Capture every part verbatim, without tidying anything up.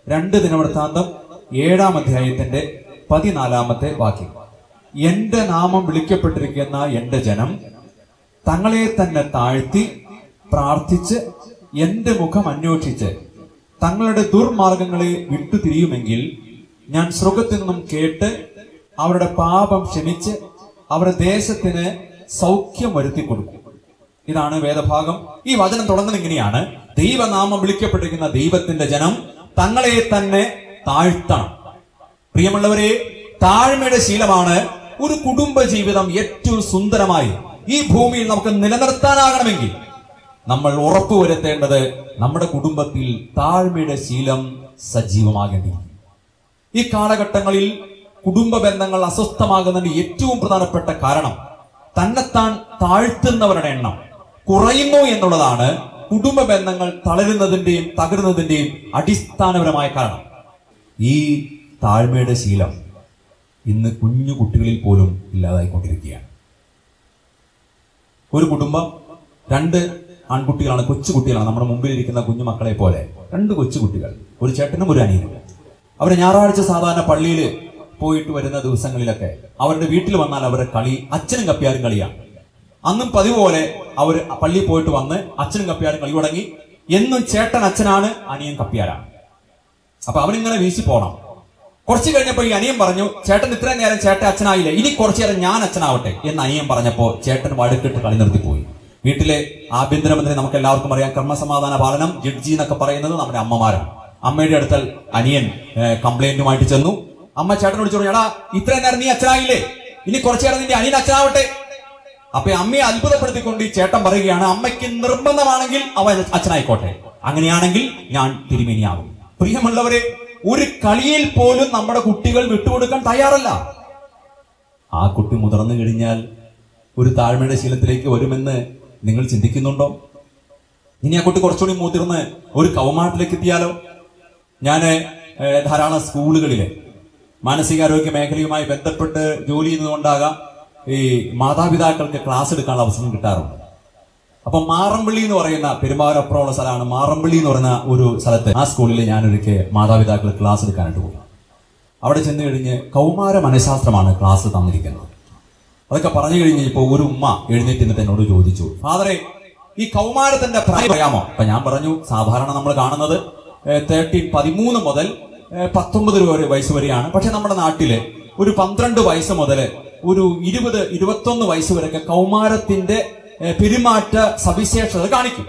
രണ്ട് ദിനവൃത്താന്തം ഏഴാം അധ്യായത്തിന്റെ പതിനാലാമത്തെ വാക്യം. എന്റെ നാമം വിളിക്കപ്പെട്ടിരിക്കുന്ന എന്റെ ജനം തങ്ങളെ തന്നെ താഴ്ത്തി പ്രാർത്ഥിച്ച് എന്റെ മുഖം അന്വേഷിച്ച് തങ്ങളുടെ ദുർമാർഗങ്ങളെ വിട്ടുതിരിയുമെങ്കിൽ ഞാൻ സ്വർഗ്ഗത്തിൽ നിന്നും കേട്ട് അവരുടെ പാപം ക്ഷമിച്ച് അവരുടെ ദേശത്തിന് സൗഖ്യം വരുത്തി കൊടുക്കും. ഇതാണ് വേദഭാഗം. ഈ വചനം തുടങ്ങുന്നത് ഇങ്ങനെയാണ്: ദൈവനാമം വിളിക്കപ്പെട്ടിരിക്കുന്ന ദൈവത്തിന്റെ ജനം തങ്ങളെ തന്നെ താഴ്ത്തണം. പ്രിയമുള്ളവരെ, താഴ്മയുടെ ശീലമാണ് ഒരു കുടുംബ ജീവിതം ഏറ്റവും സുന്ദരമായി ഈ ഭൂമിയിൽ നമുക്ക് നിലനിർത്താനാകണമെങ്കിൽ നമ്മൾ ഉറപ്പുവരുത്തേണ്ടത് നമ്മുടെ കുടുംബത്തിൽ താഴ്മയുടെ ശീലം സജീവമാകേണ്ടിയിരിക്കും. ഈ കാലഘട്ടങ്ങളിൽ കുടുംബ ബന്ധങ്ങൾ അസ്വസ്ഥമാകുന്നതിന്റെ ഏറ്റവും പ്രധാനപ്പെട്ട കാരണം തന്നെത്താൻ താഴ്ത്തുന്നവരുടെ എണ്ണം കുറയുന്നു എന്നുള്ളതാണ് കുടുംബ ബന്ധങ്ങൾ തളരുന്നതിന്റെയും തകരുന്നതിന്റെയും അടിസ്ഥാനപരമായ കാരണം. ഈ താഴ്മയുടെ ശീലം ഇന്ന് കുഞ്ഞു കുട്ടികളിൽ പോലും ഇല്ലാതായിക്കൊണ്ടിരിക്കുകയാണ്. ഒരു കുടുംബം, രണ്ട് ആൺകുട്ടികളാണ്, കൊച്ചുകുട്ടികളാണ്, നമ്മുടെ മുമ്പിൽ ഇരിക്കുന്ന കുഞ്ഞു മക്കളെ പോലെ രണ്ട് കൊച്ചുകുട്ടികൾ, ഒരു ചേട്ടനും ഒരു അനിയനും. അവർ ഞായറാഴ്ച സാധാരണ പള്ളിയിൽ പോയിട്ട് വരുന്ന ദിവസങ്ങളിലൊക്കെ അവരുടെ വീട്ടിൽ വന്നാൽ അവരുടെ കളി അച്ഛനും കപ്പിയാരും കളിയാണ്. അന്നും പതിവ് പോലെ അവർ പള്ളിയിൽ പോയിട്ട് വന്ന് അച്ഛനും കപ്പിയാരും കളി തുടങ്ങി. എന്നും ചേട്ടൻ അച്ഛനാണ്, അനിയൻ കപ്പിയാരാണ്. അപ്പൊ അവനിങ്ങനെ വീശി പോണം. കുറച്ച് കഴിഞ്ഞപ്പോ ഈ അനിയൻ പറഞ്ഞു, ചേട്ടൻ ഇത്രയും നേരം ചേട്ടൻ അച്ഛനായില്ലേ, ഇനി കുറച്ചു നേരം ഞാൻ അച്ഛനാവട്ടെ എന്ന് അനിയൻ പറഞ്ഞപ്പോ ചേട്ടൻ വടുക്കിട്ട് കളി നിർത്തിപ്പോയി. വീട്ടിലെ ആഭ്യന്തരമന്ത്രി നമുക്ക് എല്ലാവർക്കും അറിയാം, ക്രമസമാധാന പാലനം ജഡ്ജി എന്നൊക്കെ പറയുന്നത് നമ്മുടെ അമ്മമാരാണ്. അമ്മയുടെ അടുത്തൽ അനിയൻ കംപ്ലൈന്റുമായിട്ട് ചെന്നു. അമ്മ ചേട്ടൻ വിളിച്ചു പറഞ്ഞു, എടാ ഇത്രയും നേരം നീ അച്ഛനായില്ലേ, ഇനി കുറച്ചു നേരം നിന്റെ അനിയൻ അച്ഛനാവട്ടെ. അപ്പൊ അമ്മയെ അത്ഭുതപ്പെടുത്തിക്കൊണ്ട് ഈ ചേട്ടൻ പറയുകയാണ്, അമ്മയ്ക്ക് നിർബന്ധമാണെങ്കിൽ അവൻ അച്ഛനായിക്കോട്ടെ, അങ്ങനെയാണെങ്കിൽ ഞാൻ തിരുമേനിയാകും. പ്രിയമുള്ളവരെ, ഒരു കളിയിൽ പോലും നമ്മുടെ കുട്ടികൾ വിട്ടുകൊടുക്കാൻ തയ്യാറല്ല. ആ കുട്ടി മുതിർന്നു കഴിഞ്ഞാൽ ഒരു താഴ്മയുടെ ശീലത്തിലേക്ക് വരുമെന്ന് നിങ്ങൾ ചിന്തിക്കുന്നുണ്ടോ? ഇനി ആ കുട്ടി കുറച്ചുകൂടി മുതിർന്ന് ഒരു കൗമാരത്തിലേക്ക് എത്തിയാലോ? ഞാൻ ധാരാളം സ്കൂളുകളിലെ മാനസികാരോഗ്യ മേഖലയുമായി ബന്ധപ്പെട്ട് ജോലി ചെയ്യുന്നതുകൊണ്ടാകാം ഈ മാതാപിതാക്കൾക്ക് ക്ലാസ് എടുക്കാനുള്ള അവസരം കിട്ടാറുണ്ട്. അപ്പൊ മാറമ്പള്ളി എന്ന് പറയുന്ന പെരുമാറപ്പുറമുള്ള സ്ഥലമാണ്. മാറമ്പള്ളി എന്ന് പറയുന്ന ഒരു സ്ഥലത്ത് ആ സ്കൂളിൽ ഞാനൊരിക്കൽ മാതാപിതാക്കൾ ക്ലാസ് എടുക്കാനായിട്ട് പോയി. അവിടെ ചെന്ന് കഴിഞ്ഞ് കൗമാര മനഃശാസ്ത്രമാണ് ക്ലാസ് തന്നിരിക്കുന്നത്. അതൊക്കെ പറഞ്ഞു കഴിഞ്ഞപ്പോൾ ഒരു ഉമ്മ എഴുന്നേറ്റ് എന്നിട്ട് എന്നോട് ചോദിച്ചു, ഫാദറെ, ഈ കൗമാരത്തിന്റെ പ്രായം പറയാമോ? അപ്പൊ ഞാൻ പറഞ്ഞു, സാധാരണ നമ്മൾ കാണുന്നത് തേർട്ടീൻ പതിമൂന്ന് മുതൽ പത്തൊമ്പത് വയസ്സ് വരെയാണ്. പക്ഷെ നമ്മുടെ നാട്ടില് ഒരു പന്ത്രണ്ട് വയസ്സ് മുതൽ ഒരു ഇരുപത് ഇരുപത്തൊന്ന് വയസ്സ് വരെയൊക്കെ കൗമാരത്തിന്റെ പെരുമാറ്റ സവിശേഷത കാണിക്കും.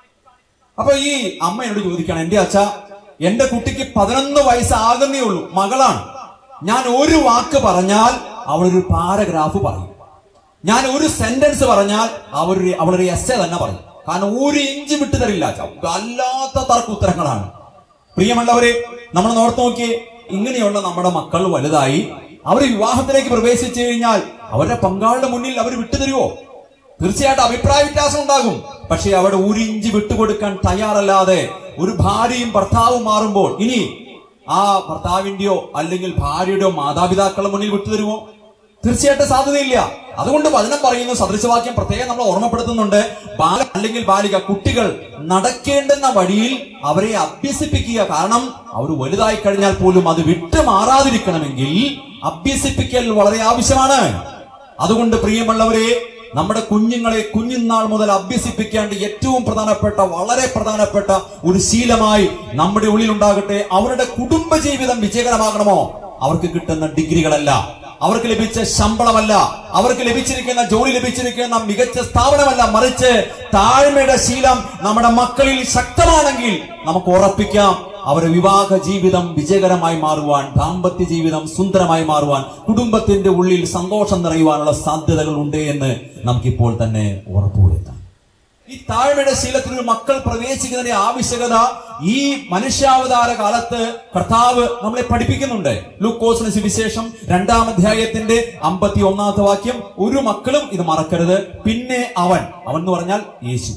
അപ്പൊ ഈ അമ്മ എന്നോട് ചോദിക്കുകയാണ്, എന്റെ അച്ഛ, എന്റെ കുട്ടിക്ക് പതിനൊന്ന് വയസ്സാകുന്നേ ഉള്ളൂ, മകളാണ്. ഞാൻ ഒരു വാക്ക് പറഞ്ഞാൽ അവളൊരു പാരഗ്രാഫ് പറയും. ഞാൻ ഒരു സെന്റൻസ് പറഞ്ഞാൽ അവരൊരു അവളൊരു എസ്സേ തന്നെ പറയും. കാരണം ഒരു ഇഞ്ച് വിട്ടു തരില്ല. അല്ലാത്ത തർക്ക ഉത്തരങ്ങളാണ്. പ്രിയമുള്ളവരെ, നമ്മൾ നോർത്ത് നോക്കിയേ, ഇങ്ങനെയുള്ള നമ്മുടെ മക്കൾ വലുതായി അവർ വിവാഹത്തിലേക്ക് പ്രവേശിച്ചു കഴിഞ്ഞാൽ അവരുടെ പങ്കാളിയുടെ മുന്നിൽ അവർ വിട്ടുതരുവോ? തീർച്ചയായിട്ടും അഭിപ്രായ വ്യത്യാസം ഉണ്ടാകും. പക്ഷെ അവിടെ ഒരു ഇഞ്ച് വിട്ടുകൊടുക്കാൻ തയ്യാറല്ലാതെ ഒരു ഭാര്യയും ഭർത്താവും മാറുമ്പോൾ ഇനി ആ ഭർത്താവിന്റെയോ അല്ലെങ്കിൽ ഭാര്യയുടെയോ മാതാപിതാക്കളുടെ മുന്നിൽ വിട്ടുതരുമോ? തീർച്ചയായിട്ടും സാധ്യതയില്ല. അതുകൊണ്ട് വചനം പറയുന്നു, സദൃശവാക്യം പ്രത്യേകം നമ്മൾ ഓർമ്മപ്പെടുത്തുന്നുണ്ട്, ബാല അല്ലെങ്കിൽ ബാലിക കുട്ടികൾ നടക്കേണ്ടുന്ന വഴിയിൽ അവരെ അഭ്യസിപ്പിക്കുക. കാരണം അവർ വലുതായി കഴിഞ്ഞാൽ പോലും അത് വിട്ടു മാറാതിരിക്കണമെങ്കിൽ അഭ്യസിപ്പിക്കൽ വളരെ ആവശ്യമാണ്. അതുകൊണ്ട് പ്രിയമുള്ളവരെ, നമ്മുടെ കുഞ്ഞുങ്ങളെ കുഞ്ഞുനാൾ മുതൽ അഭ്യസിപ്പിക്കേണ്ട ഏറ്റവും പ്രധാനപ്പെട്ട വളരെ പ്രധാനപ്പെട്ട ഒരു ശീലമായി നമ്മുടെ ഉള്ളിൽ ഉണ്ടാകട്ടെ. അവരുടെ കുടുംബ ജീവിതം വിജയകരമാകണമോ? അവർക്ക് കിട്ടുന്ന ഡിഗ്രികളല്ല, അവർക്ക് ലഭിച്ച ശമ്പളമല്ല, അവർക്ക് ലഭിച്ചിരിക്കുന്ന ജോലി ലഭിച്ചിരിക്കുന്ന മികച്ച സ്ഥാപനമല്ല, മറിച്ച് താഴ്മയുടെ ശീലം നമ്മുടെ മക്കളിൽ ശക്തമാണെങ്കിൽ നമുക്ക് ഉറപ്പിക്കാം, അവരുടെ വിവാഹ ജീവിതം വിജയകരമായി മാറുവാൻ, ദാമ്പത്യ ജീവിതം സുന്ദരമായി മാറുവാൻ, കുടുംബത്തിന്റെ ഉള്ളിൽ സന്തോഷം നിറയുവാനുള്ള സാധ്യതകൾ ഉണ്ട് എന്ന് നമുക്കിപ്പോൾ തന്നെ ഉറപ്പുവരുത്താം. ഈ താഴ്മയുടെ ശീലത്തിൽ ഒരു മക്കൾ പ്രവേശിക്കുന്നതിന്റെ ആവശ്യകത ഈ മനുഷ്യാവതാര കാലത്ത് കർത്താവ് നമ്മളെ പഠിപ്പിക്കുന്നുണ്ട്. ലൂക്കോസിന് സുവിശേഷം രണ്ടാം അധ്യായത്തിന്റെ അമ്പത്തി ഒന്നാമത്തെ വാക്യം, ഒരു മക്കളും ഇത് മറക്കരുത്, പിന്നെ അവൻ അവൻ എന്ന് പറഞ്ഞാൽ യേശു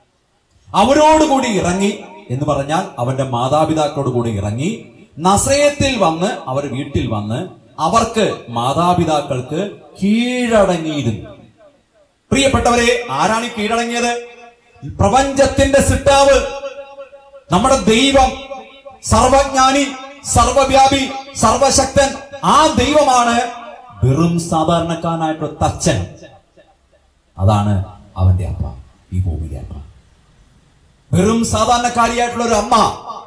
അവരോടുകൂടി ഇറങ്ങി എന്ന് പറഞ്ഞാൽ അവന്റെ മാതാപിതാക്കളോട് കൂടി ഇറങ്ങി നസറേത്തിൽ വന്ന് അവർ വീട്ടിൽ വന്ന് അവർക്ക് മാതാപിതാക്കൾക്ക് കീഴടങ്ങിയിരുന്നു. പ്രിയപ്പെട്ടവരെ, ആരാണ് കീഴടങ്ങിയത്? പ്രപഞ്ചത്തിന്റെ സൃഷ്ടാവ് നമ്മുടെ ദൈവം സർവജ്ഞാനി, സർവവ്യാപി, സർവശക്തൻ ആ ദൈവമാണ് വെറും സാധാരണക്കാരനായിട്ടുള്ള തച്ചൻ. അതാണ് അവന്റെ അപ്പ, ഈ ഭൂമിയിലെ അപ്പ. വെറും സാധാരണക്കാരിയായിട്ടുള്ള ഒരു അമ്മ,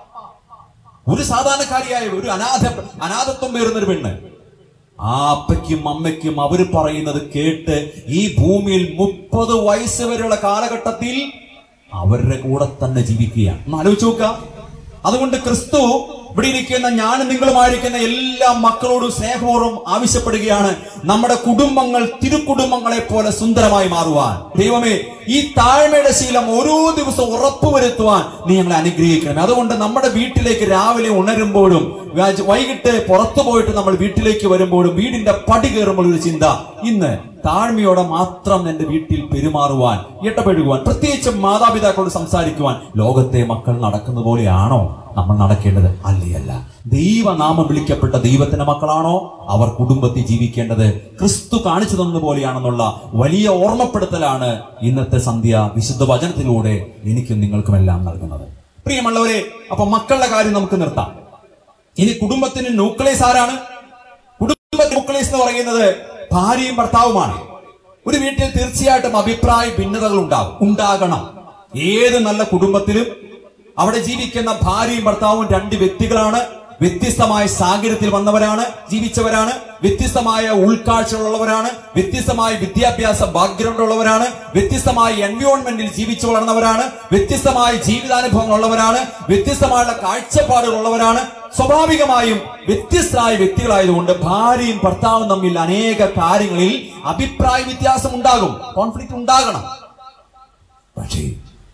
ഒരു സാധാരണക്കാരിയായ ഒരു അനാഥ അനാഥത്വം പേറുന്നൊരു പെണ്ണ്, ആ അപ്പയ്ക്കും അമ്മയ്ക്കും അവര് പറയുന്നത് കേട്ട് ഈ ഭൂമിയിൽ മുപ്പത് വയസ്സ് വരെയുള്ള കാലഘട്ടത്തിൽ അവരുടെ കൂടെ തന്നെ ജീവിക്കുകയാണ്. ഒന്ന് ആലോചിച്ച് നോക്കുക. അതുകൊണ്ട് ക്രിസ്തു ഇവിടെ ഇരിക്കുന്ന ഞാനും നിങ്ങളുമായിരിക്കുന്ന എല്ലാ മക്കളോടും സ്നേഹപൂർവ്വം ആവശ്യപ്പെടുകയാണ്, നമ്മുടെ കുടുംബങ്ങൾ തിരുക്കുടുംബങ്ങളെ പോലെ സുന്ദരമായി മാറുവാൻ. ദൈവമേ, ഈ താഴ്മയുടെ ശീലം ഓരോ ദിവസവും ഉറപ്പുവരുത്തുവാൻ നീ ഞങ്ങളെ അനുഗ്രഹിക്കണമേ. അതുകൊണ്ട് നമ്മുടെ വീട്ടിലേക്ക് രാവിലെ ഉണരുമ്പോഴും വൈകിട്ട് പുറത്തു പോയിട്ട് നമ്മൾ വീട്ടിലേക്ക് വരുമ്പോഴും വീടിന്റെ പടി കയറുമ്പോൾ ഒരു ചിന്ത, ഇന്ന് താഴ്മയോടെ മാത്രം എന്റെ വീട്ടിൽ പെരുമാറുവാൻ, ഇടപഴകുവാൻ, പ്രത്യേകിച്ച് മാതാപിതാക്കളോട് സംസാരിക്കുവാൻ ലോകത്തെ മക്കൾ നടക്കുന്ന പോലെയാണോ നമ്മൾ നടക്കേണ്ടത്? അല്ലയല്ല. ദൈവനാമം വിളിക്കപ്പെട്ട ദൈവത്തിന്റെ മക്കളാണോ അവർ കുടുംബത്തിൽ ജീവിക്കേണ്ടത്? ക്രിസ്തു കാണിച്ചു തന്നതുപോലെയാണെന്നുള്ള വലിയ ഓർമ്മപ്പെടുത്തലാണ് ഇന്നത്തെ സന്ധ്യ വിശുദ്ധ വചനത്തിലൂടെ എനിക്കും നിങ്ങൾക്കുമെല്ലാം നൽകുന്നത്. പ്രിയമുള്ളവരെ, അപ്പൊ മക്കളുടെ കാര്യം നമുക്ക് നിർത്താം. ഇനി കുടുംബത്തിന് ന്യൂക്ലിയസ് ആരാണ്? കുടുംബ ന്യൂക്ലിയസ് എന്ന് പറയുന്നത് ഭാര്യയും ഭർത്താവുമാണ്. ഒരു വീട്ടിൽ തീർച്ചയായിട്ടും അഭിപ്രായ ഭിന്നതകൾ ഉണ്ടാകും, ഉണ്ടാകണം. ഏത് നല്ല കുടുംബത്തിലും അവിടെ ജീവിക്കുന്ന ഭാര്യയും ഭർത്താവും രണ്ട് വ്യക്തികളാണ്. വ്യത്യസ്തമായ സാഹചര്യത്തിൽ വന്നവരാണ്, ജീവിച്ചവരാണ്, വ്യത്യസ്തമായ ഉൾക്കാഴ്ചകളുള്ളവരാണ്, വ്യത്യസ്തമായ വിദ്യാഭ്യാസ ബാക്ക്ഗ്രൗണ്ട് ഉള്ളവരാണ്, വ്യത്യസ്തമായ എൻവയോൺമെന്റിൽ ജീവിച്ചു വളർന്നവരാണ്, വ്യത്യസ്തമായ ജീവിതാനുഭവങ്ങൾ ഉള്ളവരാണ്, വ്യത്യസ്തമായുള്ള കാഴ്ചപ്പാടുകളുള്ളവരാണ്. സ്വാഭാവികമായും വ്യത്യസ്തരായ വ്യക്തികളായതുകൊണ്ട് ഭാര്യയും ഭർത്താവും തമ്മിൽ അനേക കാര്യങ്ങളിൽ അഭിപ്രായ വ്യത്യാസം ഉണ്ടാകും, കോൺഫ്ലിക്റ്റ് ഉണ്ടാകണം. പക്ഷേ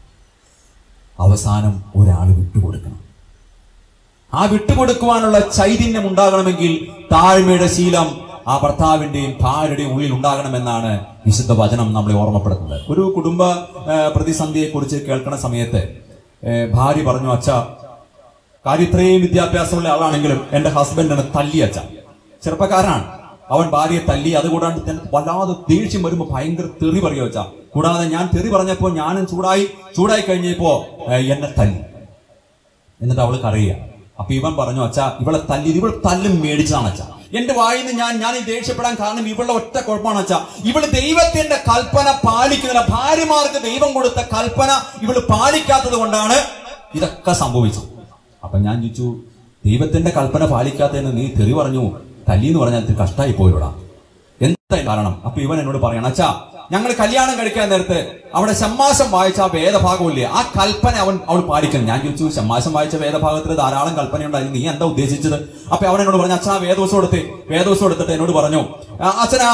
അവസാനം ഒരാൾ വിട്ടുകൊടുക്കണം. ആ വിട്ടുകൊടുക്കുവാനുള്ള ചൈതന്യം ഉണ്ടാകണമെങ്കിൽ താഴ്മയുടെ ശീലം ആ ഭർത്താവിന്റെയും ഭാര്യയുടെയും ഉള്ളിൽ ഉണ്ടാകണമെന്നാണ് വിശുദ്ധ വചനം നമ്മളെ ഓർമ്മപ്പെടുത്തുന്നത്. ഒരു കുടുംബ പ്രതിസന്ധിയെ കുറിച്ച് കേൾക്കുന്ന സമയത്ത് ഭാര്യ പറഞ്ഞു, അച്ഛ, കാര്യം ഇത്രയും വിദ്യാഭ്യാസമുള്ള ആളാണെങ്കിലും എന്റെ ഹസ്ബൻഡ് എന്നെ തല്ലി. അച്ഛ ചെറുപ്പക്കാരനാണ്, അവൻ ഭാര്യയെ തല്ലി. അതുകൂടാണ്ട് തന്നെ വല്ലാതെ ദേഷ്യം വരുമ്പോ ഭയങ്കര തെറി പറയുക വെച്ചാ. കൂടാതെ ഞാൻ തെറി പറഞ്ഞപ്പോ ഞാനും ചൂടായി ചൂടായി കഴിഞ്ഞപ്പോ എന്നെ തല്ലി. എന്നിട്ട് അവൾ കരയുക. അപ്പൊ ഇവൻ പറഞ്ഞു, അച്ഛാ, ഇവളെ തല്ലി, ഇവൾ തല്ലും മേടിച്ചതാണ് അച്ഛാ. എന്റെ വായിൽ നിന്ന് ഞാൻ ഞാൻ ഈ ദേഷ്യപ്പെടാൻ കാരണം ഇവളുടെ ഒറ്റ കുഴപ്പമാണ് അച്ഛാ. ഇവള് ദൈവത്തിന്റെ കൽപ്പന പാലിക്കുന്നില്ല. ഭാര്യമാർക്ക് ദൈവം കൊടുത്ത കൽപ്പന ഇവള് പാലിക്കാത്തത് കൊണ്ടാണ് ഇതൊക്കെ സംഭവിച്ചത്. അപ്പൊ ഞാൻ ചോദിച്ചു, ദൈവത്തിന്റെ കൽപ്പന പാലിക്കാത്തതിന് നീ തെറി പറഞ്ഞു, തല്ലി എന്ന് പറഞ്ഞാൽ ഇത് കഷ്ടമായി പോയിടാ, എന്താ കാരണം? അപ്പൊ ഇവൻ എന്നോട് പറയണം, അച്ഛാ, ഞങ്ങൾ കല്യാണം കഴിക്കാൻ നേരത്ത് അവിടെ ഷമ്മാസം വായിച്ച ആ വേദഭാഗമില്ലേ, ആ കൽപ്പന അവൻ അവൾ പാലിക്കണം. ഞാൻ ചോദിച്ചു, ഷമ്മാസം വായിച്ച വേദഭാഗത്തിൽ ധാരാളം കൽപ്പന ഉണ്ടായിരുന്നു, നീ എന്താ ഉദ്ദേശിച്ചത്? അപ്പൊ അവൻ എന്നോട് പറഞ്ഞു, അച്ഛാ വേദോസം എടുത്ത് വേദോസം എടുത്തിട്ട് എന്നോട് പറഞ്ഞു, അച്ഛനാ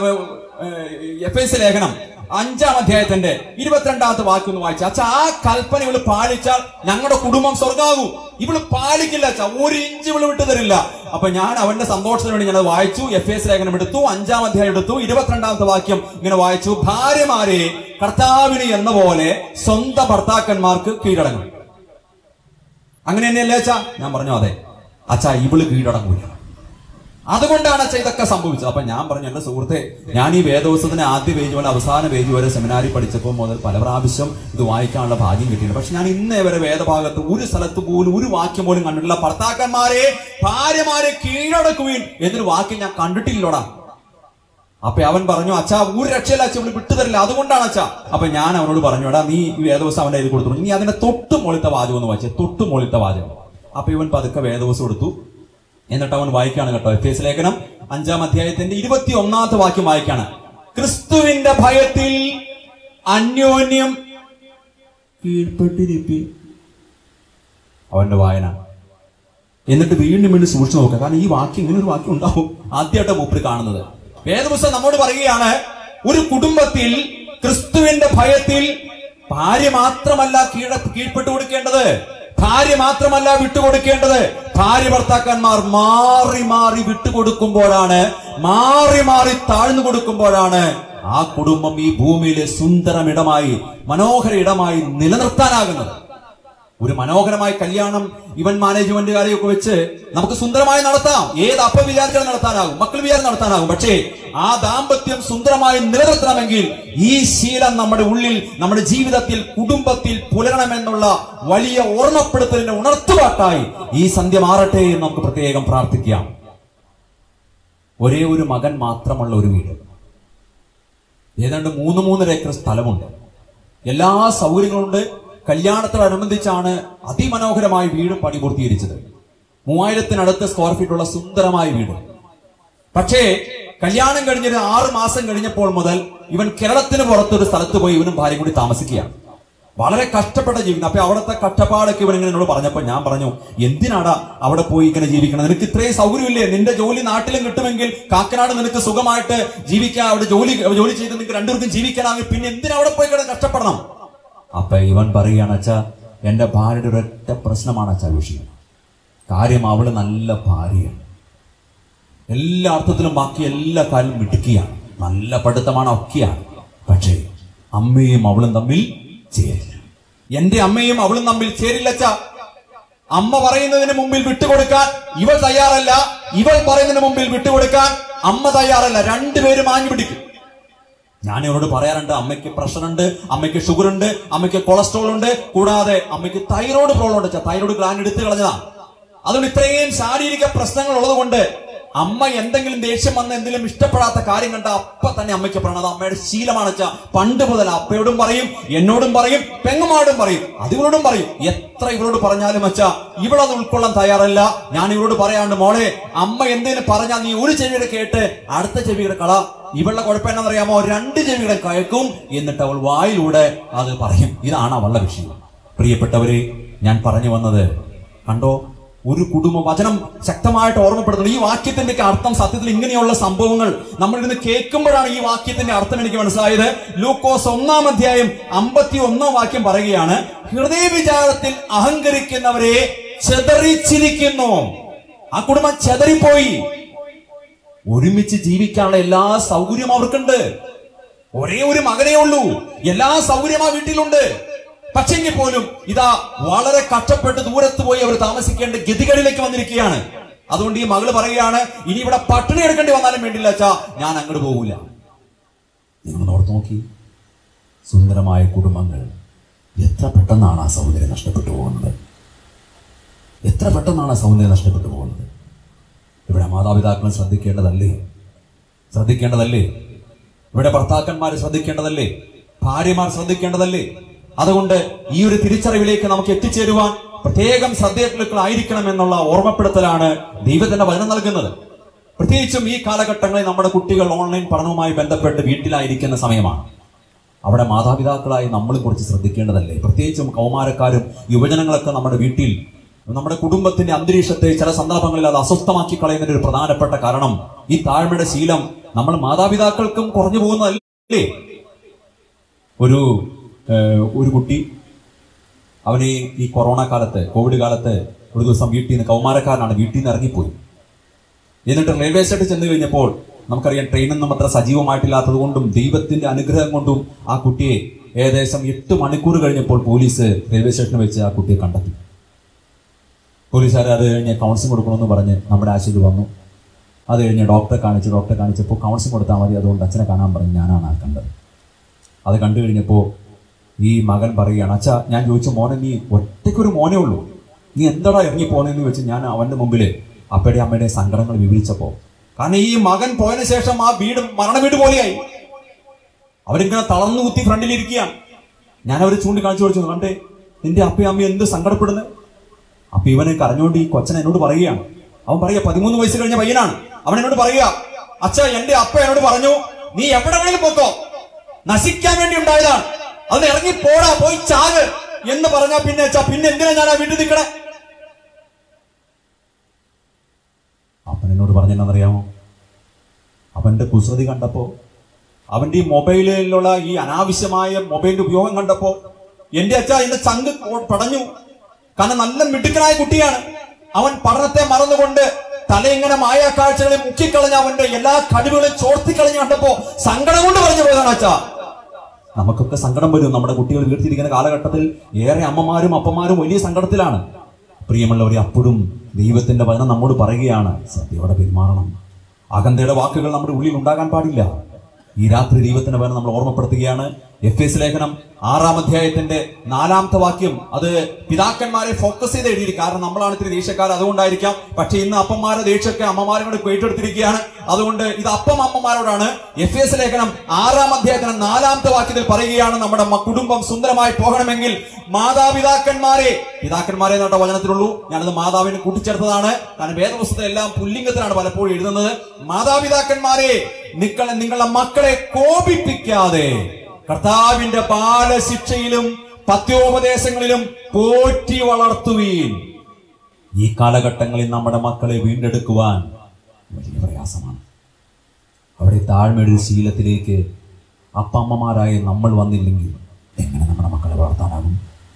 എഫ് എസ് ലേഖനം അഞ്ചാം അധ്യായത്തിന്റെ ഇരുപത്തിരണ്ടാമത്തെ വാക്യം ഒന്ന് വായിച്ച. അച്ഛാ, ആ കൽപ്പന ഇവള് പാലിച്ചാൽ ഞങ്ങളുടെ കുടുംബം സ്വർഗാകും. ഇവള് പാലിക്കില്ല അച്ഛാ, ഒരു ഇഞ്ച് ഇവള് വിട്ടു തരില്ല. അപ്പൊ ഞാൻ അവന്റെ സന്തോഷത്തിന് വേണ്ടി ഞാൻ വായിച്ചു, എഫ് എസ് ലേഖനം എടുത്തു, അഞ്ചാം അധ്യായം എടുത്തു, ഇരുപത്തിരണ്ടാമത്തെ വാക്യം ഇങ്ങനെ വായിച്ചു. ഭാര്യമാരെ കർത്താവിന് എന്ന പോലെ സ്വന്തം ഭർത്താക്കന്മാർക്ക് കീഴടങ്ങും. അങ്ങനെ തന്നെയല്ലേ അച്ഛാ? ഞാൻ പറഞ്ഞു, അതെ അച്ഛാ, ഇവള് കീഴടങ്ങൂല. അതുകൊണ്ടാണ് അച്ഛാ ഇതൊക്കെ സംഭവിച്ചത്. അപ്പൊ ഞാൻ പറഞ്ഞു, എന്റെ സുഹൃത്തെ, ഞാൻ ഈ വേദോത്സവത്തിന് ആദ്യ പേജ് പോലെ അവസാന പേജ് വരെ സെമിനാരി പഠിച്ചപ്പോൾ മുതൽ പല പ്രാവശ്യം ഇത് വായിക്കാനുള്ള ഭാഗ്യം കിട്ടിയിട്ടുണ്ട്. പക്ഷെ ഞാൻ ഇന്നേ വരെ വേദഭാഗത്ത് ഒരു സ്ഥലത്ത് പോലും ഒരു വാക്യം പോലും കണ്ടിട്ടില്ല, ഭർത്താക്കന്മാരെ ഭാര്യമാരെ കീഴടക്കുവിൻ എന്നൊരു വാക്യം ഞാൻ കണ്ടിട്ടില്ലോടാ. അപ്പൊ അവൻ പറഞ്ഞു, അച്ഛാ, ഒരു രക്ഷയില്ല അച്ഛൻ, ഇവിടെ വിട്ടുതരില്ല, അതുകൊണ്ടാണ് അച്ഛാ. അപ്പൊ ഞാൻ അവനോട് പറഞ്ഞു, എടാ, നീ ഈ വേദോത്സവം അവന്റെ കയ്യിൽ കൊടുത്തു, നീ അതിന്റെ തൊട്ട് മോളിത്തെ വാചകം ഒന്ന് വായിച്ചേ, തൊട്ട് മോളിത്തെ വാചകം. അപ്പൊ ഇവൻ പതുക്കെ വേദോത്സവം എടുത്തു. എന്നിട്ട് അവൻ വായിക്കാണ് കേട്ടോ, എഫ് എസ് ലേഖനം അഞ്ചാം അധ്യായത്തിന്റെ ഇരുപത്തി ഒന്നാമത്തെ വാക്യം വായിക്കാണ്. ക്രിസ്തുവിന്റെ ഭയത്തിൽ അന്യോന്യം കീഴ്പ്പെട്ടിരിപ്പി. അവന്റെ വായന. എന്നിട്ട് വീണ്ടും വീണ്ടും സൂക്ഷിച്ചു നോക്കുക, കാരണം ഈ വാക്യം ഇങ്ങനെ ഒരു വാക്യം ഉണ്ടാവും ആദ്യമായിട്ട് മൂപ്പര് കാണുന്നത്. വേദപുസ്തകം നമ്മോട് പറയുകയാണ്, ഒരു കുടുംബത്തിൽ ക്രിസ്തുവിന്റെ ഭയത്തിൽ ഭാര്യ മാത്രമല്ല കീഴ കീഴ്പ്പെട്ടു കൊടുക്കേണ്ടത്, ഭാര്യ മാത്രമല്ല വിട്ടുകൊടുക്കേണ്ടത്, ഭാര്യ ഭർത്താക്കന്മാർ മാറി മാറി വിട്ടുകൊടുക്കുമ്പോഴാണ്, മാറി മാറി താഴ്ന്നു കൊടുക്കുമ്പോഴാണ് ആ കുടുംബം ഈ ഭൂമിയിലെ സുന്ദരമിടമായി മനോഹര ഇടമായി നിലനിർത്താനാകുന്നത്. ഒരു മനോഹരമായ കല്യാണം ഇവന്റ് മാനേജ്മെന്റുകാരെയൊക്കെ വെച്ച് നമുക്ക് സുന്ദരമായി നടത്താം. ഏത് അപ്പ വിചാരിച്ചാലും നടത്താനാകും, മക്കൾ വിചാരം നടത്താനാകും. പക്ഷേ ആ ദാമ്പത്യം സുന്ദരമായി നിലനിർത്തണമെങ്കിൽ ഈ ശീലം നമ്മുടെ ഉള്ളിൽ, നമ്മുടെ ജീവിതത്തിൽ, കുടുംബത്തിൽ പുലരണമെന്നുള്ള വലിയ ഓർമ്മപ്പെടുത്തലിന്റെ ഉണർത്തുപാട്ടായി ഈ സന്ധ്യ മാറട്ടെ എന്ന് നമുക്ക് പ്രത്യേകം പ്രാർത്ഥിക്കാം. ഒരേ ഒരു മകൻ മാത്രമുള്ള ഒരു വീട്, ഏതാണ്ട് മൂന്ന് മൂന്നര ഏക്കർ സ്ഥലമുണ്ട്, എല്ലാ സൗകര്യങ്ങളുണ്ട്. കല്യാണത്തോടനുബന്ധിച്ചാണ് അതിമനോഹരമായ വീട് പണി പൂർത്തീകരിച്ചത്. മൂവായിരത്തിനടുത്ത് സ്ക്വയർ ഫീറ്റുള്ള സുന്ദരമായ വീട്. പക്ഷേ കല്യാണം കഴിഞ്ഞൊരു ആറ് മാസം കഴിഞ്ഞപ്പോൾ മുതൽ ഇവൻ കേരളത്തിന് പുറത്തൊരു സ്ഥലത്ത് പോയി ഇവനും ഭാര്യയും കൂടി താമസിക്കുകയാണ്. വളരെ കഷ്ടപ്പെട്ട ജീവിതം. അപ്പൊ അവിടുത്തെ കഷ്ടപ്പാടൊക്കെ ഇവൻ ഇങ്ങനെ എന്നോട് പറഞ്ഞപ്പോൾ ഞാൻ പറഞ്ഞു, എന്തിനാടാ അവിടെ പോയി ഇങ്ങനെ ജീവിക്കണം? നിനക്ക് ഇത്രയും സൗകര്യമില്ലേ? നിന്റെ ജോലി നാട്ടിലും കിട്ടുമെങ്കിൽ കാക്കനാട് നിനക്ക് സുഖമായിട്ട് ജീവിക്കാൻ, അവിടെ ജോലി ജോലി ചെയ്ത് നിനക്ക് രണ്ടുപേർക്കും ജീവിക്കാനാണെങ്കിൽ പിന്നെ എന്തിനാ അവിടെ പോയി കിടന്ന് കഷ്ടപ്പെടണം? അപ്പൊ ഇവൻ പറയുകയാണ്, അച്ഛാ എന്റെ ഭാര്യയുടെ ഒരൊറ്റ പ്രശ്നമാണ് അച്ഛാ വിഷയം. കാര്യം അവള് നല്ല ഭാര്യയാണ്, എല്ലാ അർത്ഥത്തിലും ബാക്കി എല്ലാ കാര്യം മിടുക്കിയാണ്, നല്ല പഠിത്തമാണ്, ഒക്കെയാണ്. പക്ഷേ അമ്മയും അവളും തമ്മിൽ ചേരില്ല. എന്റെ അമ്മയും അവളും തമ്മിൽ ചേരില്ല അച്ഛാ. അമ്മ പറയുന്നതിന് മുമ്പിൽ വിട്ടുകൊടുക്കാൻ ഇവൾ തയ്യാറല്ല, ഇവൾ പറയുന്നതിന് മുമ്പിൽ വിട്ടുകൊടുക്കാൻ അമ്മ തയ്യാറല്ല. രണ്ടുപേരും ആഞ്ഞു പിടിക്കും. ഞാൻ ഇവരോട് പറയാറുണ്ട്, അമ്മയ്ക്ക് പ്രഷർ ഉണ്ട്, അമ്മയ്ക്ക് ഷുഗർ ഉണ്ട്, അമ്മയ്ക്ക് കൊളസ്ട്രോൾ ഉണ്ട്, കൂടാതെ അമ്മയ്ക്ക് തൈറോയ്ഡ് പ്രോബ്ലം ഉണ്ട്. തൈറോയ്ഡ് ഗ്ലാൻഡ് എടുത്തു കളഞ്ഞതാണ്. അതുകൊണ്ട് ഇത്രയും ശാരീരിക പ്രശ്നങ്ങൾ ഉള്ളത് കൊണ്ട് അമ്മ എന്തെങ്കിലും ദേഷ്യം വന്ന് എന്തെങ്കിലും ഇഷ്ടപ്പെടാത്ത കാര്യം കണ്ട അപ്പ തന്നെ അമ്മയ്ക്ക് പറയണം. അത് അമ്മയുടെ ശീലമാണ് വെച്ചാൽ പണ്ട് മുതൽ അപ്പയോടും പറയും, എന്നോടും പറയും, പെങ്ങുമാടും പറയും, അതിവളോടും പറയും. എത്ര ഇവളോട് പറഞ്ഞാലും വെച്ചാ ഇവളത് ഉൾക്കൊള്ളാൻ തയ്യാറല്ല. ഞാൻ ഇവളോട് പറയാണ്ട്, മോളെ അമ്മ എന്തെങ്കിലും പറഞ്ഞാൽ നീ ഒരു ചെവിയുടെ കേട്ട് അടുത്ത ചെവിയുടെ കള. ഇവളുടെ കുഴപ്പം എന്നാണെന്നറിയാമോ? രണ്ട് ചെവിയുടെ കേൾക്കും, എന്നിട്ട് അവൾ വായിലൂടെ അത് പറയും. ഇതാണ് അവളുടെ വിഷയം. പ്രിയപ്പെട്ടവരെ, ഞാൻ പറഞ്ഞു വന്നത് കണ്ടോ, ഒരു കുടുംബ വചനം ശക്തമായിട്ട് ഓർമ്മപ്പെടുത്തുന്നു. ഈ വാക്യത്തിന്റെ അർത്ഥം സത്യത്തിൽ ഇങ്ങനെയുള്ള സംഭവങ്ങൾ നമ്മൾ ഇന്ന് കേൾക്കുമ്പോഴാണ് ഈ വാക്യത്തിന്റെ അർത്ഥം എനിക്ക് മനസ്സിലായത്. ലൂക്കോസ് ഒന്നാം അധ്യായം അമ്പത്തി ഒന്നാം വാക്യം പറയുകയാണ്, ഹൃദയവിചാരത്തിൽ അഹങ്കരിക്കുന്നവരെ ചെതറിച്ചിരിക്കുന്നു. ആ കുടുംബം ചെതറിപ്പോയി. ഒരുമിച്ച് ജീവിക്കാനുള്ള എല്ലാ സൗകര്യവും അവർക്കുണ്ട്. ഒരേ ഒരു മകനേ ഉള്ളൂ, എല്ലാ സൗകര്യവും ആ വീട്ടിലുണ്ട്. പക്ഷെങ്കിൽ പോലും ഇതാ വളരെ കഷ്ടപ്പെട്ട് ദൂരത്ത് പോയി അവർ താമസിക്കേണ്ട ഗതികളിലേക്ക് വന്നിരിക്കുകയാണ്. അതുകൊണ്ട് ഈ മകള് പറയുകയാണ്, ഇനി ഇവിടെ പട്ടിണി എടുക്കേണ്ടി വന്നാലും വേണ്ടില്ല അച്ഛാ, ഞാൻ അങ്ങോട്ട് പോകില്ല. നിങ്ങൾ ഓർത്ത് നോക്കി, സുന്ദരമായ കുടുംബങ്ങൾ എത്ര പെട്ടെന്നാണ് ആ സൗന്ദര്യം നഷ്ടപ്പെട്ടു പോകുന്നത്. എത്ര പെട്ടെന്നാണ് ആ സൗന്ദര്യം നഷ്ടപ്പെട്ടു പോകുന്നത്. ഇവിടെ മാതാപിതാക്കൾ ശ്രദ്ധിക്കേണ്ടതല്ലേ? ശ്രദ്ധിക്കേണ്ടതല്ലേ? ഇവിടെ ഭർത്താക്കന്മാർ ശ്രദ്ധിക്കേണ്ടതല്ലേ? ഭാര്യമാർ ശ്രദ്ധിക്കേണ്ടതല്ലേ? അതുകൊണ്ട് ഈ ഒരു തിരിച്ചറിവിലേക്ക് നമുക്ക് എത്തിച്ചേരുവാൻ പ്രത്യേകം ശ്രദ്ധേയത്തിലായിരിക്കണം എന്നുള്ള ഓർമ്മപ്പെടുത്തലാണ് ദൈവത്തിന്റെ വചനം നൽകുന്നത്. പ്രത്യേകിച്ചും ഈ കാലഘട്ടങ്ങളിൽ നമ്മുടെ കുട്ടികൾ ഓൺലൈൻ പഠനവുമായി ബന്ധപ്പെട്ട് വീട്ടിലായിരിക്കുന്ന സമയമാണ്. അവിടെ മാതാപിതാക്കളായി നമ്മൾ കുറച്ച് ശ്രദ്ധിക്കേണ്ടതല്ലേ? പ്രത്യേകിച്ചും കൗമാരക്കാരും യുവജനങ്ങളൊക്കെ നമ്മുടെ വീട്ടിൽ, നമ്മുടെ കുടുംബത്തിന്റെ അന്തരീക്ഷത്തെ ചില സന്ദർഭങ്ങളിൽ അത് അസ്വസ്ഥമാക്കി കളയുന്നതിന്റെ ഒരു പ്രധാനപ്പെട്ട കാരണം ഈ താഴ്മയുടെ ശീലം നമ്മൾ മാതാപിതാക്കൾക്കും കുറഞ്ഞു പോകുന്നതല്ലേ? ഒരു ഒരു കുട്ടി, അവന് ഈ കൊറോണ കാലത്ത്, കോവിഡ് കാലത്ത് ഒരു ദിവസം വീട്ടിൽ നിന്ന്, കൗമാരക്കാരനാണ്, വീട്ടിൽ നിന്ന് ഇറങ്ങിപ്പോയി. എന്നിട്ട് റെയിൽവേ സ്റ്റേഷനിൽ ചെന്ന് കഴിഞ്ഞപ്പോൾ നമുക്കറിയാം ട്രെയിനൊന്നും അത്ര സജീവമായിട്ടില്ലാത്തത് കൊണ്ടും ദൈവത്തിന്റെ അനുഗ്രഹം കൊണ്ടും ആ കുട്ടിയെ ഏകദേശം എട്ട് മണിക്കൂർ കഴിഞ്ഞപ്പോൾ പോലീസ് റെയിൽവേ സ്റ്റേഷനിൽ വെച്ച് ആ കുട്ടിയെ കണ്ടെത്തി. പോലീസുകാർ അത് കഴിഞ്ഞ് കൗൺസിലിംഗ് കൊടുക്കണമെന്ന് പറഞ്ഞ് നമ്മുടെ ആശുപത്രി വന്നു. അത് കഴിഞ്ഞ് ഡോക്ടറെ കാണിച്ചു. ഡോക്ടറെ കാണിച്ചപ്പോൾ കൗൺസിലിംഗ് കൊടുത്താൽ മതി, അതുകൊണ്ട് അച്ഛനെ കാണാൻ പറഞ്ഞ് ഞാനാണ് ആ കണ്ടത്. അത് കണ്ടു കഴിഞ്ഞപ്പോൾ ഈ മകൻ പറയുകയാണ്, അച്ഛാ ഞാൻ ചോദിച്ചു, മോനെ നീ ഒറ്റയ്ക്കൊരു മോനേ ഉള്ളൂ, നീ എന്താടാ ഇറങ്ങി പോന്നെന്ന് വെച്ച് ഞാൻ അവന്റെ മുമ്പിൽ അപ്പയുടെ അമ്മയുടെ സങ്കടങ്ങൾ വിവരിച്ചപ്പോൾ, കാരണം ഈ മകൻ പോയതിനു ശേഷം ആ വീട് മരണ വീട് പോലെയായി. അവരിങ്ങനെ തളർന്നു കുത്തി ഫ്രണ്ടിലിരിക്കുകയാണ്. ഞാൻ അവരെ ചൂണ്ടിക്കാണിച്ചു കൊടുത്തു, കണ്ടേ നിന്റെ അപ്പയും അമ്മയും എന്ത് സങ്കടപ്പെടുന്നത്. അപ്പൊ ഇവനെ കരഞ്ഞുകൊണ്ട് ഈ കൊച്ചൻ എന്നോട് പറയുകയാണ്. അവൻ പറയുക, പതിമൂന്ന് വയസ്സ് കഴിഞ്ഞ പയ്യനാണ്. അവൻ എന്നോട് പറയുക, അച്ഛാ എന്റെ അപ്പ എന്നോട് പറഞ്ഞു, നീ എവിടെ വേണമെങ്കിലും പോക്കോ, നശിക്കാൻ വേണ്ടി ഉണ്ടായതാണ്, അത് ഇറങ്ങി പോടാ, പോയി ചാക് എന്ന് പറഞ്ഞാ പിന്നെ അച്ഛാ പിന്നെ എന്തിനാ ഞാൻ ആ വീട്ടിൽ നിൽക്കണേ? അപ്പൻ എന്നോട് പറഞ്ഞെന്നറിയാമോ? അവന്റെ കുസൃതി കണ്ടപ്പോ, അവന്റെ ഈ മൊബൈലിലുള്ള ഈ അനാവശ്യമായ മൊബൈലിന്റെ ഉപയോഗം കണ്ടപ്പോ എന്റെ അച്ഛാ എന്റെ ചങ്ക് പടഞ്ഞു. കാരണം നല്ല മിടുക്കനായ കുട്ടിയാണ്. അവൻ പഠനത്തെ മറന്നുകൊണ്ട് തലയിങ്ങനെ മായ കാഴ്ചകളെ മുക്കിക്കളഞ്ഞ അവന്റെ എല്ലാ കഴിവുകളും ചോർത്തിക്കളഞ്ഞു കണ്ടപ്പോ സങ്കടം കൊണ്ട് പറഞ്ഞു പോയതാണ് അച്ഛാ. നമുക്കൊക്കെ സങ്കടം വരും. നമ്മുടെ കുട്ടികൾ വീഴ്ത്തിയിരിക്കുന്ന കാലഘട്ടത്തിൽ ഏറെ അമ്മമാരും അപ്പന്മാരും വലിയ സങ്കടത്തിലാണ്. പ്രിയമുള്ളവരെ, അപ്പോഴും ദൈവത്തിന്റെ വചനം നമ്മോട് പറയുകയാണ്, സത്യയോടെ പെരുമാറണം. അകന്തയുടെ വാക്കുകൾ നമ്മുടെ ഉള്ളിൽ ഉണ്ടാകാൻ പാടില്ല. ഈ രാത്രി ദൈവത്തിന്റെ വചനം നമ്മൾ ഓർമ്മപ്പെടുത്തുകയാണ്. എഫ് എസ് ലേഖനം ആറാം അധ്യായത്തിന്റെ നാലാമത്തെ വാക്യം, അത് പിതാക്കന്മാരെ ഫോക്കസ് ചെയ്ത് എഴുതിയിരിക്കും. കാരണം നമ്മളാണ് ഇത്തിരി ദേഷ്യക്കാർ, അതുകൊണ്ടായിരിക്കാം. പക്ഷെ ഇന്ന് അപ്പന്മാരെ ദേഷ്യമൊക്കെ അമ്മമാരും കൂടെ ഏറ്റെടുത്തിരിക്കുകയാണ്. അതുകൊണ്ട് ഇത് അപ്പം അമ്മമാരോടാണ്. എഫ് എസ് ലേഖനം ആറാം അധ്യായത്തിന് നാലാമത്തെ വാക്യത്തിൽ പറയുകയാണ്, നമ്മുടെ കുടുംബം സുന്ദരമായി പോകണമെങ്കിൽ മാതാപിതാക്കന്മാരെ, പിതാക്കന്മാരെ എന്നിട്ട വചനത്തിലുള്ളൂ, ഞാനത് മാതാവിനെ കൂട്ടിച്ചേർത്തതാണ്. കാരണം വേദപുസ്തകത്തിലെല്ലാം പുല്ലിംഗത്തിലാണ് പലപ്പോഴും എഴുതുന്നത്. മാതാപിതാക്കന്മാരെ, നിങ്ങൾ നിങ്ങളുടെ മക്കളെ കോപിപ്പിക്കാതെ കർത്താവിന്റെ ബാലശിക്ഷയിലും പത്യോപദേശങ്ങളിലും പോറ്റി വളർത്തുവീൻ. ഈ കാലഘട്ടങ്ങളിൽ നമ്മുടെ മക്കളെ വീണ്ടെടുക്കുവാൻ വലിയ പ്രയാസമാണ്. അവിടെ താഴ്മയുടെ ശീലത്തിലേക്ക് അപ്പമ്മമാരായ നമ്മൾ വന്നില്ലെങ്കിൽ എങ്ങനെ നമ്മുടെ മക്കളെ വളർത്താനാകും?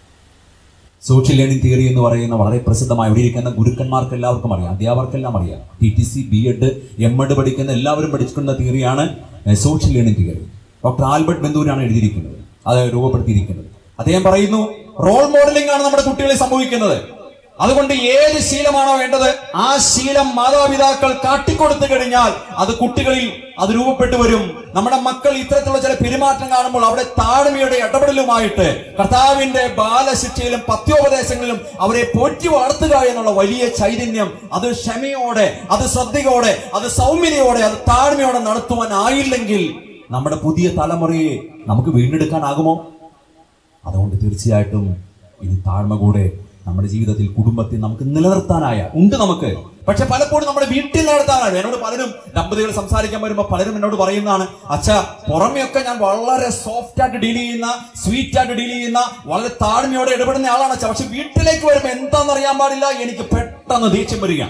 സോഷ്യൽ ലേണിംഗ് തിയറി എന്ന് പറയുന്ന വളരെ പ്രസിദ്ധമായി ഇവിടെ ഇരിക്കുന്ന ഗുരുക്കന്മാർക്ക് എല്ലാവർക്കും അറിയാം, അധ്യാപകർക്കെല്ലാം അറിയാം. T T C, B Ed, M Ed പഠിക്കുന്ന എല്ലാവരും പഠിക്കുന്ന തിയറിയാണ് social learning theory. Doctor Albert ബെന്തൂരാണ് എഴുതിയിരിക്കുന്നത്, അത് രൂപപ്പെടുത്തിയിരിക്കുന്നത്. അദ്ദേഹം പറയുന്നു, റോൾ മോഡലിംഗ് ആണ് നമ്മുടെ കുട്ടികളിൽ സംഭവിക്കുന്നത്. അതുകൊണ്ട് ഏത് ശീലമാണോ വേണ്ടത് ആ ശീലം മാതാപിതാക്കൾ കാട്ടിക്കൊടുത്തു കഴിഞ്ഞാൽ അത് കുട്ടികളിൽ അത് രൂപപ്പെട്ടു വരും. നമ്മുടെ മക്കൾ ഇത്തരത്തിലുള്ള ചില പെരുമാറ്റം കാണുമ്പോൾ അവിടെ താഴ്മയുടെ ഇടപെടലുമായിട്ട് കർത്താവിന്റെ ബാലശിക്ഷയിലും പത്യോപദേശങ്ങളിലും അവരെ പോറ്റി വളർത്തുക എന്നുള്ള വലിയ ചൈതന്യം, അത് ക്ഷമയോടെ, അത് ശ്രദ്ധയോടെ, അത് സൗമ്യതയോടെ, അത് താഴ്മയോടെ നടത്തുവാനായില്ലെങ്കിൽ നമ്മുടെ പുതിയ തലമുറയെ നമുക്ക് വീണ്ടെടുക്കാനാകുമോ? അതുകൊണ്ട് തീർച്ചയായിട്ടും ഇത് താഴ്മ കൂടെ നമ്മുടെ ജീവിതത്തിൽ, കുടുംബത്തിൽ നമുക്ക് നിലനിർത്താനായ ഉണ്ട് നമുക്ക്. പക്ഷെ പലപ്പോഴും നമ്മുടെ വീട്ടിൽ നടത്താനാണ്. എന്നോട് പലരും ദമ്പതികൾ സംസാരിക്കാൻ വരുമ്പോൾ പലരും എന്നോട് പറയുന്നതാണ്, അച്ഛാ പുറമെയൊക്കെ ഞാൻ വളരെ സോഫ്റ്റ് ആയിട്ട് ഡീൽ ചെയ്യുന്ന, സ്വീറ്റ് ആയിട്ട് ഡീൽ ചെയ്യുന്ന, വളരെ താഴ്മയോടെ ഇടപെടുന്ന ആളാണ് അച്ഛാ. പക്ഷെ വീട്ടിലേക്ക് വരുമ്പോൾ എന്താണെന്ന് അറിയാൻ പാടില്ല, എനിക്ക് പെട്ടെന്ന് ദേഷ്യം വരിക,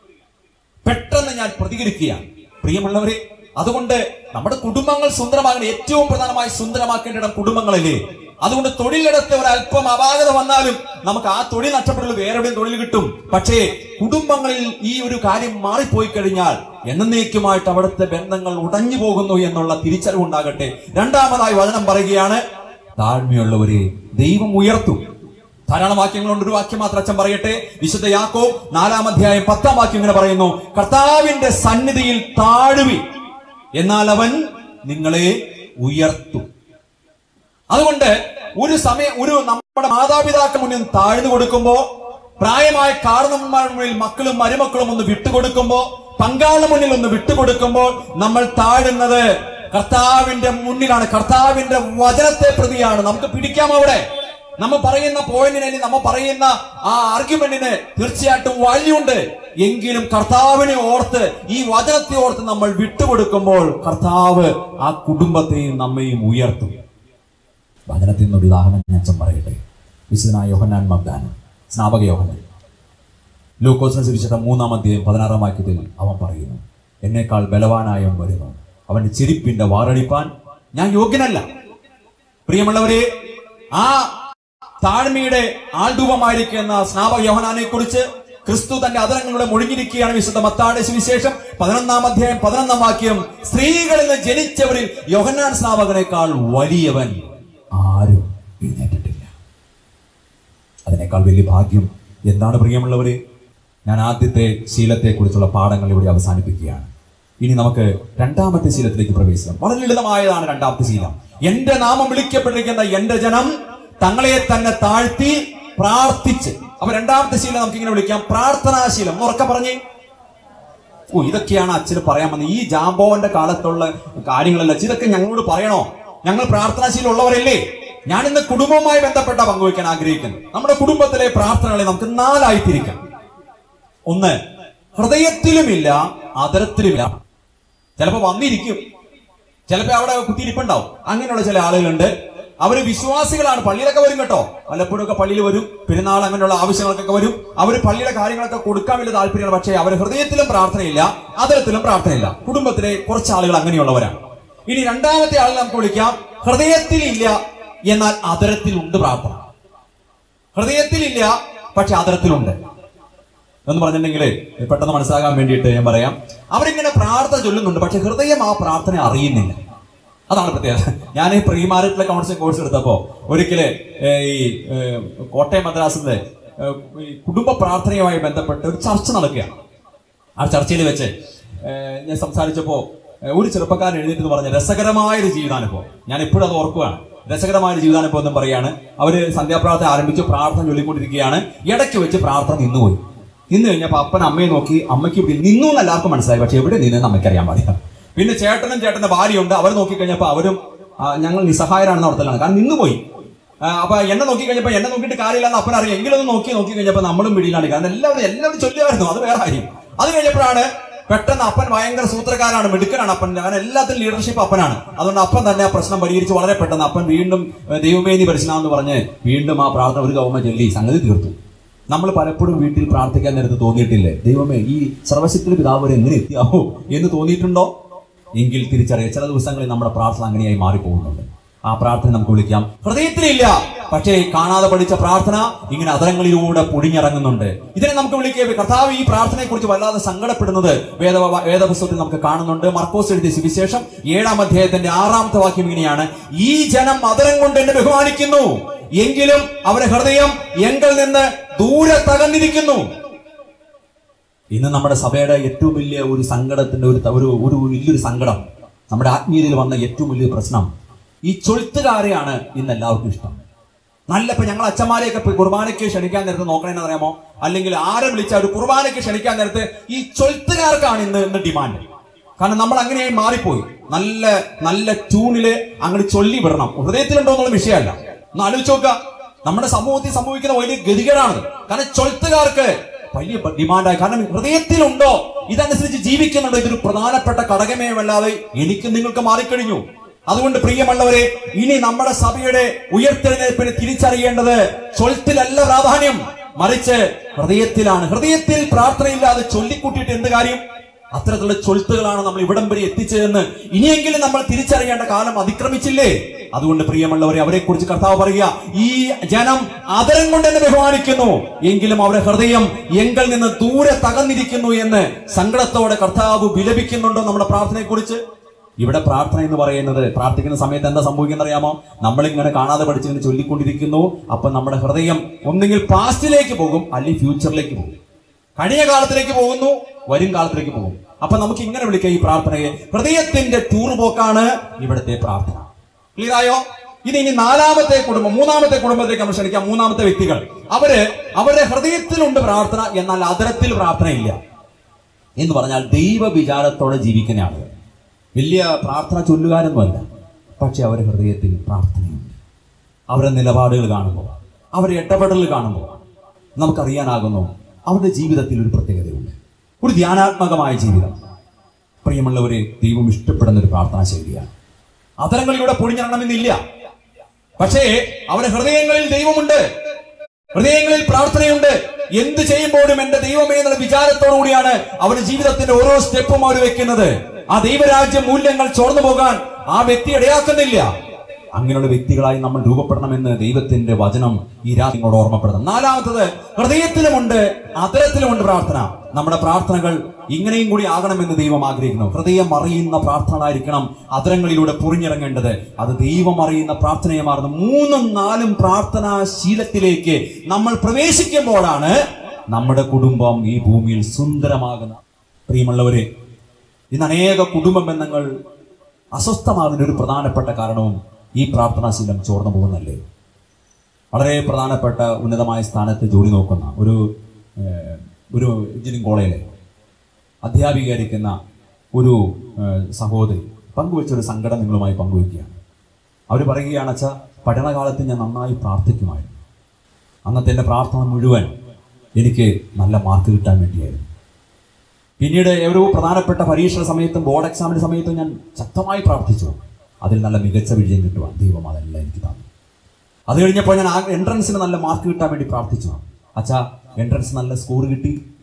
പെട്ടെന്ന് ഞാൻ പ്രതികരിക്കുക. പ്രിയമുള്ളവരെ, അതുകൊണ്ട് നമ്മുടെ കുടുംബങ്ങൾ സുന്ദരമാകണം. ഏറ്റവും പ്രധാനമായി സുന്ദരമാക്കേണ്ട ഇടം കുടുംബങ്ങളല്ലേ. അതുകൊണ്ട് തൊഴിലിടത്തെ ഒരല്പം അപാകത വന്നാലും നമുക്ക് ആ തൊഴിൽ നഷ്ടപ്പെട്ടുള്ളൂ, വേറെ എവിടെയും തൊഴിൽ കിട്ടും. പക്ഷേ കുടുംബങ്ങളിൽ ഈ ഒരു കാര്യം മാറിപ്പോയി കഴിഞ്ഞാൽ എന്നേക്കുമായിട്ട് അവിടുത്തെ ബന്ധങ്ങൾ ഉടഞ്ഞു പോകുന്നു എന്നുള്ള തിരിച്ചറിവുണ്ടാകട്ടെ. രണ്ടാമതായി വചനം പറയുകയാണ്, താഴ്മയുള്ളവരെ ദൈവം ഉയർത്തും. ധാരാളം വാക്യങ്ങളുണ്ട്, ഒരു വാക്യം മാത്രം അച്ഛൻ പറയട്ടെ. വിശുദ്ധ യാക്കോബ് നാലാം അധ്യായം പത്താം വാക്യം ഇങ്ങനെ പറയുന്നു, കർത്താവിന്റെ സന്നിധിയിൽ താഴുവി, എന്നാൽ അവൻ നിങ്ങളെ ഉയർത്തും. അതുകൊണ്ട് ഒരു സമയം ഒരു നമ്മുടെ മാതാപിതാക്കൾ മുന്നിൽ താഴ്ന്നു കൊടുക്കുമ്പോ, പ്രായമായ കാരണവന്മാരുടെ മുന്നിൽ മക്കളും മരുമക്കളും ഒന്ന് വിട്ടുകൊടുക്കുമ്പോ, പങ്കാളിയുടെ മുന്നിൽ ഒന്ന് വിട്ടുകൊടുക്കുമ്പോൾ നമ്മൾ താഴുന്നത് കർത്താവിന്റെ മുന്നിലാണ്, കർത്താവിന്റെ വചനത്തെ പ്രതിയാണ്. നമുക്ക് പിടിക്കാം അവിടെ. നമ്മൾ പറയുന്ന പോയിന്റിന്, നമ്മൾ പറയുന്ന ആ ആർഗ്യുമെന്റിന് തീർച്ചയായിട്ടും വാല്യുണ്ട്. എങ്കിലും കർത്താവിനെ ഓർത്ത്, ഈ വചനത്തെ ഓർത്ത് നമ്മൾ വിട്ടുകൊടുക്കുമ്പോൾ കർത്താവ് ആ കുടുംബത്തെയും നമ്മയും ഉയർത്തും. വചനത്തിൽ നിന്നൊരു ഉദാഹരണം ഞാൻ പറയട്ടെ. വിശുദ്ധനായ യോഹന്നാൻ മഗ്ദാനൻ, സ്നാപക യോഹന്നാൻ, ലൂക്കോസിനെ സുവിശേഷം മൂന്നാം അധ്യായം പതിനാറാം വാക്യത്തിൽ അവൻ പറയുന്നു, എന്നേക്കാൾ ബലവാനായവൻ വരുന്നു, അവന്റെ ചെരിപ്പിന്റെ വാറടിപ്പാൻ ഞാൻ യോഗ്യനല്ല. പ്രിയമുള്ളവരെ, ആ താഴ്മയുടെ ആൾരൂപമായിരിക്കുന്ന സ്നാപക യോഹന്നാനെ കുറിച്ച് ക്രിസ്തു തന്റെ അധരങ്ങളിലൂടെ മൊഴിഞ്ഞിരിക്കുകയാണ്. വിശുദ്ധ മത്തായിയുടെ സുവിശേഷം പതിനൊന്നാം അധ്യായം പതിനൊന്നാം വാക്യം, സ്ത്രീകളിൽ നിന്ന് ജനിച്ചവരിൽ യോഹന്നാൻ സ്നാപകനേക്കാൾ വലിയവൻ ആരും എഴുന്നേറ്റിട്ടില്ല. അതിനേക്കാൾ വലിയ ഭാഗ്യം എന്താണ് പ്രിയമുള്ളവരെ? ഞാൻ ആദ്യത്തെ ശീലത്തെ കുറിച്ചുള്ള പാഠങ്ങൾ ഇവിടെ അവസാനിപ്പിക്കുകയാണ്. ഇനി നമുക്ക് രണ്ടാമത്തെ ശീലത്തിലേക്ക് പ്രവേശിക്കാം. വളരെ ലളിതമായതാണ് രണ്ടാമത്തെ ശീലം. എന്റെ നാമം വിളിക്കപ്പെട്ടിരിക്കുന്ന എന്റെ ജനം തങ്ങളെ തന്നെ താഴ്ത്തി പ്രാർത്ഥിച്ച്. അപ്പൊ രണ്ടാമത്തെ ശീലം നമുക്ക് ഇങ്ങനെ വിളിക്കാം, പ്രാർത്ഥനാശീലം. ഉറക്കെ പറഞ്ഞേ. ഓ, ഇതൊക്കെയാണ് അച്ഛന് പറയാൻ വന്നത്. ഈ ജാമ്പോവന്റെ കാലത്തുള്ള കാര്യങ്ങളല്ല, ഇതൊക്കെ ഞങ്ങളോട് പറയണോ? ഞങ്ങൾ പ്രാർത്ഥനാശീലം ഉള്ളവരല്ലേ? ഞാൻ ഇന്ന് കുടുംബവുമായി ബന്ധപ്പെട്ട പങ്കുവയ്ക്കാൻ ആഗ്രഹിക്കുന്നു. നമ്മുടെ കുടുംബത്തിലെ പ്രാർത്ഥനകളെ നമുക്ക് നാലായി തിരിക്കാം. ഒന്ന്, ഹൃദയത്തിലുമില്ല അതരത്തിലുമില്ല. ചിലപ്പോ വന്നിരിക്കും, ചിലപ്പോ അവിടെ കുത്തിയിരിപ്പുണ്ടാവും. അങ്ങനെയുള്ള ചില ആളുകളുണ്ട്. അവര് വിശ്വാസികളാണ്, പള്ളിയിലൊക്കെ വരും കേട്ടോ, വല്ലപ്പോഴും ഒക്കെ പള്ളിയിൽ വരും, പെരുന്നാൾ അങ്ങനെയുള്ള ആവശ്യങ്ങൾക്കൊക്കെ വരും. അവർ പള്ളിയുടെ കാര്യങ്ങളൊക്കെ കൊടുക്കാൻ വലിയ താല്പര്യമാണ്. പക്ഷേ അവർ ഹൃദയത്തിലും പ്രാർത്ഥനയില്ല, അതരത്തിലും പ്രാർത്ഥനയില്ല. കുടുംബത്തിലെ കുറച്ച് ആളുകൾ അങ്ങനെയുള്ളവരാണ്. ഇനി രണ്ടാമത്തെ ആൾ നമുക്ക് വിളിക്കാം, ഹൃദയത്തിലില്ല എന്നാൽ അതരത്തിലുണ്ട് പ്രാർത്ഥന. ഹൃദയത്തിലില്ല പക്ഷെ അതരത്തിലുണ്ട് എന്ന് പറഞ്ഞിട്ടുണ്ടെങ്കിൽ പെട്ടെന്ന് മനസ്സിലാകാൻ വേണ്ടിയിട്ട് ഞാൻ പറയാം. അവരിങ്ങനെ പ്രാർത്ഥന ചൊല്ലുന്നുണ്ട്, പക്ഷെ ഹൃദയം ആ പ്രാർത്ഥന അറിയുന്നില്ല. അതാണ് പ്രത്യേകത. ഞാൻ ഈ പ്രീ മാരിറ്റൽ കൗൺസിലിംഗ് കോഴ്സ് എടുത്തപ്പോ ഒരിക്കല് ഈ കോട്ടയം മദ്രാസിലെ കുടുംബ പ്രാർത്ഥനയുമായി ബന്ധപ്പെട്ട് ഒരു ചർച്ച നടക്കുകയാണ്. ആ ചർച്ചയിൽ വെച്ച് ഞാൻ സംസാരിച്ചപ്പോ ഒരു ചെറുപ്പക്കാരൻ എഴുന്നേറ്റ് പറഞ്ഞ രസകരമായൊരു ജീവിതാനുഭവം, ഞാൻ എപ്പോഴും അത് ഓർക്കുകയാണ്. രസകരമായൊരു ജീവിതാനുഭവം എന്നും പറയാണ്. അവര് സന്ധ്യാപ്രാർത്ഥന ആരംഭിച്ചു, പ്രാർത്ഥന ചൊല്ലിക്കൊണ്ടിരിക്കുകയാണ്. ഇടയ്ക്ക് വെച്ച് പ്രാർത്ഥന നിന്നുപോയി. നിന്ന് കഴിഞ്ഞപ്പോ അപ്പൻ അമ്മയെ നോക്കി, അമ്മയ്ക്ക് നിന്നു എന്ന് എല്ലാവർക്കും മനസ്സിലായി, പക്ഷെ എവിടെ നിന്നെന്ന് അമ്മയ്ക്കറിയാൻ പാടില്ല. പിന്നെ ചേട്ടനും ചേട്ടന്റെ ഭാര്യയുണ്ട്, അവർ നോക്കിക്കഴിഞ്ഞപ്പോ അവരും ഞങ്ങൾ നിസ്സഹായരാണെന്ന് ഓർത്തലാണ്, കാരണം നിന്നുപോയി. അപ്പൊ എന്നെ നോക്കിക്കഴിഞ്ഞപ്പോ എന്നെ നോക്കിയിട്ട് കാര്യമില്ലെന്ന് അപ്പൻ അറിയാം, എങ്കിലും ഒന്ന് നോക്കി നോക്കി കഴിഞ്ഞപ്പോ നമ്മളും പിടിയിലാണ്. കാരണം എല്ലാവരും എല്ലാവരും ചൊല്ലുമായിരുന്നു, അത് വേറെ കാര്യം. അത് കഴിഞ്ഞപ്പോഴാണ് പെട്ടെന്ന് അപ്പൻ ഭയങ്കര സൂത്രക്കാരാണ്, മിടുക്കനാണ് അപ്പൻ, അങ്ങനെ എല്ലാത്തിലും ലീഡർഷിപ്പ് അപ്പനാണ്. അതുകൊണ്ട് അപ്പൻ തന്നെ ആ പ്രശ്നം പരിഹരിച്ച് വളരെ പെട്ടെന്ന് അപ്പൻ വീണ്ടും ദൈവമേ നീ പരിശുദ്ധനാമെന്ന് പറഞ്ഞ് വീണ്ടും ആ പ്രാർത്ഥന ഒരു ഗവൺമെന്റ് ചൊല്ലി സംഗതി തീർത്തു. നമ്മൾ പലപ്പോഴും വീട്ടിൽ പ്രാർത്ഥിക്കാൻ നേരത്ത് തോന്നിയിട്ടില്ലേ, ദൈവമേ ഈ സർവശക്തി പിതാവ് വരെ എങ്ങനെ എത്തിയാവോ എന്ന് തോന്നിയിട്ടുണ്ടോ? എങ്കിൽ തിരിച്ചറിയാം, ചില ദിവസങ്ങളിൽ നമ്മുടെ പ്രാർത്ഥന അങ്ങനെയായി മാറിപ്പോകുന്നുണ്ട്. ആ പ്രാർത്ഥന നമുക്ക് വിളിക്കാം. ഹൃദയത്തിലില്ല, പക്ഷേ കാണാതെ പഠിച്ച പ്രാർത്ഥന ഇങ്ങനെ അതരങ്ങളിലൂടെ പൊടിഞ്ഞിറങ്ങുന്നുണ്ട്. ഇതിനെ നമുക്ക് വിളിക്കുക. കർത്താവ് ഈ പ്രാർത്ഥനയെ കുറിച്ച് വല്ലാതെ സങ്കടപ്പെടുന്നത് വേദ വേദപുസ്തകത്തിൽ നമുക്ക് കാണുന്നുണ്ട്. മർക്കോസ് എഴുതിയ സുവിശേഷം ഏഴാം അധ്യായത്തിന്റെ ആറാമത്തെ വാക്യം ഇങ്ങനെയാണ്: ഈ ജനം അതരം കൊണ്ട് എന്നെ ബഹുമാനിക്കുന്നു, എങ്കിലും അവരുടെ ഹൃദയം എങ്കിൽ നിന്ന് ദൂരെ തകർന്നിരിക്കുന്നു. ഇന്ന് നമ്മുടെ സഭയുടെ ഏറ്റവും വലിയ ഒരു സങ്കടത്തിന്റെ ഒരു ഒരു വലിയൊരു സങ്കടം, നമ്മുടെ ആത്മീയതയിൽ വന്ന ഏറ്റവും വലിയ പ്രശ്നം, ഈ ചൊൽത്തുകാരെയാണ് ഇന്ന് എല്ലാവർക്കും ഇഷ്ടം. നല്ല ഇപ്പൊ ഞങ്ങൾ അച്ഛന്മാരെയൊക്കെ കുർബാനയ്ക്ക് ക്ഷണിക്കാൻ നേരത്ത് നോക്കണേന്ന് അറിയാമോ, അല്ലെങ്കിൽ ആരെ വിളിച്ച ഒരു കുർബാനയ്ക്ക് ക്ഷണിക്കാൻ നേരത്ത് ഈ ചൊൽത്തുകാർക്കാണ് ഇന്ന് ഇന്ന് ഡിമാൻഡ്. കാരണം നമ്മൾ അങ്ങനെയായി മാറിപ്പോയി. നല്ല നല്ല ട്യൂണില് അങ്ങോട്ട് ചൊല്ലി വിടണം. ഹൃദയത്തിലുണ്ടോ എന്നുള്ള വിഷയമല്ല. ഒന്ന് ആലോചിച്ച് നോക്കുക, നമ്മുടെ സമൂഹത്തിൽ സംഭവിക്കുന്ന വലിയ ഗതികേടാണ്. കാരണം ചൊൽത്തുകാർക്ക് വലിയ ഡിമാൻഡായി. കാരണം ഹൃദയത്തിലുണ്ടോ, ഇതനുസരിച്ച് ജീവിക്കുന്നുണ്ടോ, ഇതൊരു പ്രധാനപ്പെട്ട ഘടകമേയല്ലാതെ എനിക്ക് നിങ്ങൾക്ക് മാറിക്കഴിഞ്ഞു. അതുകൊണ്ട് പ്രിയമുള്ളവരെ, ഇനി നമ്മുടെ സഭയുടെ ഉയർത്തെഴുന്നേൽപ്പിന് തിരിച്ചറിയേണ്ടത് ചൊൽത്തിലല്ല പ്രാധാന്യം, മറിച്ച് ഹൃദയത്തിലാണ്. ഹൃദയത്തിൽ പ്രാർത്ഥനയില്ലാതെ ചൊല്ലിക്കൂട്ടിയിട്ട് എന്ത് കാര്യം? അത്തരത്തിലുള്ള ചൊൽത്തുകളാണ് നമ്മൾ ഇവിടം വരെ എത്തിച്ചതെന്ന് ഇനിയെങ്കിലും നമ്മൾ തിരിച്ചറിയേണ്ട കാലം അതിക്രമിച്ചില്ലേ? അതുകൊണ്ട് പ്രിയമുള്ളവരെ, അവരെ കുറിച്ച് കർത്താവ് പറയുക, ഈ ജനം അതരം കൊണ്ട് എന്നെ ബഹുമാനിക്കുന്നു, എങ്കിലും അവരുടെ ഹൃദയം എങ്കിൽ നിന്ന് ദൂരെ തകർന്നിരിക്കുന്നു എന്ന് സങ്കടത്തോടെ കർത്താവ് വിലപിക്കുന്നുണ്ടോ നമ്മുടെ പ്രാർത്ഥനയെ കുറിച്ച്? ഇവിടെ പ്രാർത്ഥന എന്ന് പറയുന്നത്, പ്രാർത്ഥിക്കുന്ന സമയത്ത് എന്താ സംഭവിക്കുന്ന അറിയാമോ? നമ്മളിങ്ങനെ കാണാതെ പഠിച്ചിങ്ങനെ ചൊല്ലിക്കൊണ്ടിരിക്കുന്നു. അപ്പൊ നമ്മുടെ ഹൃദയം ഒന്നെങ്കിൽ പാസ്റ്റിലേക്ക് പോകും, അല്ലെങ്കിൽ ഫ്യൂച്ചറിലേക്ക് പോകും. കഴിഞ്ഞ കാലത്തിലേക്ക് പോകുന്നു, വരും കാലത്തിലേക്ക് പോകും. അപ്പൊ നമുക്ക് ഇങ്ങനെ വിളിക്കാം ഈ പ്രാർത്ഥനയെ, ഹൃദയത്തിന്റെ ടൂർപോക്കാണ് ഇവിടുത്തെ പ്രാർത്ഥന. ക്ലിയർ ആയോ? ഇത് ഇനി നാലാമത്തെ കുടുംബം, മൂന്നാമത്തെ കുടുംബത്തിലേക്ക് നമ്മൾ ക്ഷണിക്കാം. മൂന്നാമത്തെ വ്യക്തികൾ, അവര് അവരുടെ ഹൃദയത്തിലുണ്ട് പ്രാർത്ഥന, എന്നാൽ അതരത്തിൽ പ്രാർത്ഥനയില്ല. എന്ന് പറഞ്ഞാൽ ദൈവ വിചാരത്തോടെ ജീവിക്കുന്ന ആളുകൾ. വലിയ പ്രാർത്ഥന ചൊല്ലുകാരൊന്നുമല്ല, പക്ഷെ അവരുടെ ഹൃദയത്തിൽ പ്രാർത്ഥനയുണ്ട്. അവരുടെ നിലപാടുകൾ കാണുമ്പോൾ, അവരുടെ ഇടപെടലുകൾ കാണുമ്പോൾ നമുക്കറിയാനാകുന്നു അവരുടെ ജീവിതത്തിൽ ഒരു പ്രത്യേകതയുണ്ട്, ഒരു ധ്യാനാത്മകമായ ജീവിതം. പ്രിയമുള്ളവരെ, ദൈവം ഇഷ്ടപ്പെടുന്ന ഒരു പ്രാർത്ഥനാ ശൈലിയാണ്. അതരങ്ങളിലൂടെ പൊടിഞ്ഞിറങ്ങണമെന്നില്ല, പക്ഷേ അവരുടെ ഹൃദയങ്ങളിൽ ദൈവമുണ്ട്, ഹൃദയങ്ങളിൽ പ്രാർത്ഥനയുണ്ട്. എന്ത് ചെയ്യുമ്പോഴും എന്റെ ദൈവമേ എന്നുള്ള വിചാരത്തോടു കൂടിയാണ് അവരുടെ ജീവിതത്തിന്റെ ഓരോ സ്റ്റെപ്പും അവർ വെക്കുന്നത്. ആ ദൈവരാജ്യ മൂല്യങ്ങൾ ചോർന്നു പോകാൻ ആ വ്യക്തി ഇടയാക്കുന്നില്ല. അങ്ങനെയുള്ള വ്യക്തികളായി നമ്മൾ രൂപപ്പെടണമെന്ന് ദൈവത്തിന്റെ വചനം ഈ രാജ്യങ്ങളോട് ഓർമ്മപ്പെടുന്നു. നാലാമത്തത്, ഹൃദയത്തിലുമുണ്ട് അതരത്തിലുമുണ്ട് പ്രാർത്ഥന. നമ്മുടെ പ്രാർത്ഥനകൾ ഇങ്ങനെയും കൂടി ആകണമെന്ന് ദൈവം ആഗ്രഹിക്കുന്നു. ഹൃദയം അറിയുന്ന പ്രാർത്ഥനകളായിരിക്കണം അതരങ്ങളിലൂടെ പൊറിഞ്ഞിറങ്ങേണ്ടത്. അത് ദൈവം അറിയുന്ന പ്രാർത്ഥനയെ മാറുന്നു. മൂന്നും നാലും പ്രാർത്ഥനാ ശീലത്തിലേക്ക് നമ്മൾ പ്രവേശിക്കുമ്പോഴാണ് നമ്മുടെ കുടുംബം ഈ ഭൂമിയിൽ സുന്ദരമാകുന്നത്. പ്രിയമുള്ളവരെ, ഇന്ന് അനേക കുടുംബ ബന്ധങ്ങൾ അസ്വസ്ഥമാകുന്ന ഒരു പ്രധാനപ്പെട്ട കാരണവും ഈ പ്രാർത്ഥനാശീലം ചോർന്നു പോകുന്നല്ലേ. വളരെ പ്രധാനപ്പെട്ട ഉന്നതമായ സ്ഥാനത്ത് ജോലി നോക്കുന്ന ഒരു ഒരു എഞ്ചിനീയറിംഗ് കോളേജിലെ അധ്യാപികയായിരിക്കുന്ന ഒരു സഹോദരി പങ്കുവെച്ചൊരു സങ്കടം നിങ്ങളുമായി പങ്കുവയ്ക്കുകയാണ്. അവർ പറയുകയാണ്, അച്ഛാ, പഠനകാലത്ത് ഞാൻ നന്നായി പ്രാർത്ഥിക്കുമായിരുന്നു. അന്നത്തെ എൻ്റെ പ്രാർത്ഥന മുഴുവൻ എനിക്ക് നല്ല മാർക്ക് കിട്ടാൻ വേണ്ടിയായിരുന്നു. പിന്നീട് ഓരോ പ്രധാനപ്പെട്ട പരീക്ഷ സമയത്തും ബോർഡ് എക്സാമിൻ്റെ സമയത്തും ഞാൻ ശക്തമായി പ്രാർത്ഥിച്ചു. അതിൽ നല്ല മികച്ച വിജയം കിട്ടുവാൻ ദൈവം അതെല്ലാം എനിക്ക് തന്നു. അത് കഴിഞ്ഞപ്പോൾ ഞാൻ ആ എൻട്രൻസിന് നല്ല മാർക്ക് കിട്ടാൻ വേണ്ടി പ്രാർത്ഥിച്ചു. അച്ഛാ, എൻട്രൻസ് നല്ല സ്കോർ കിട്ടി,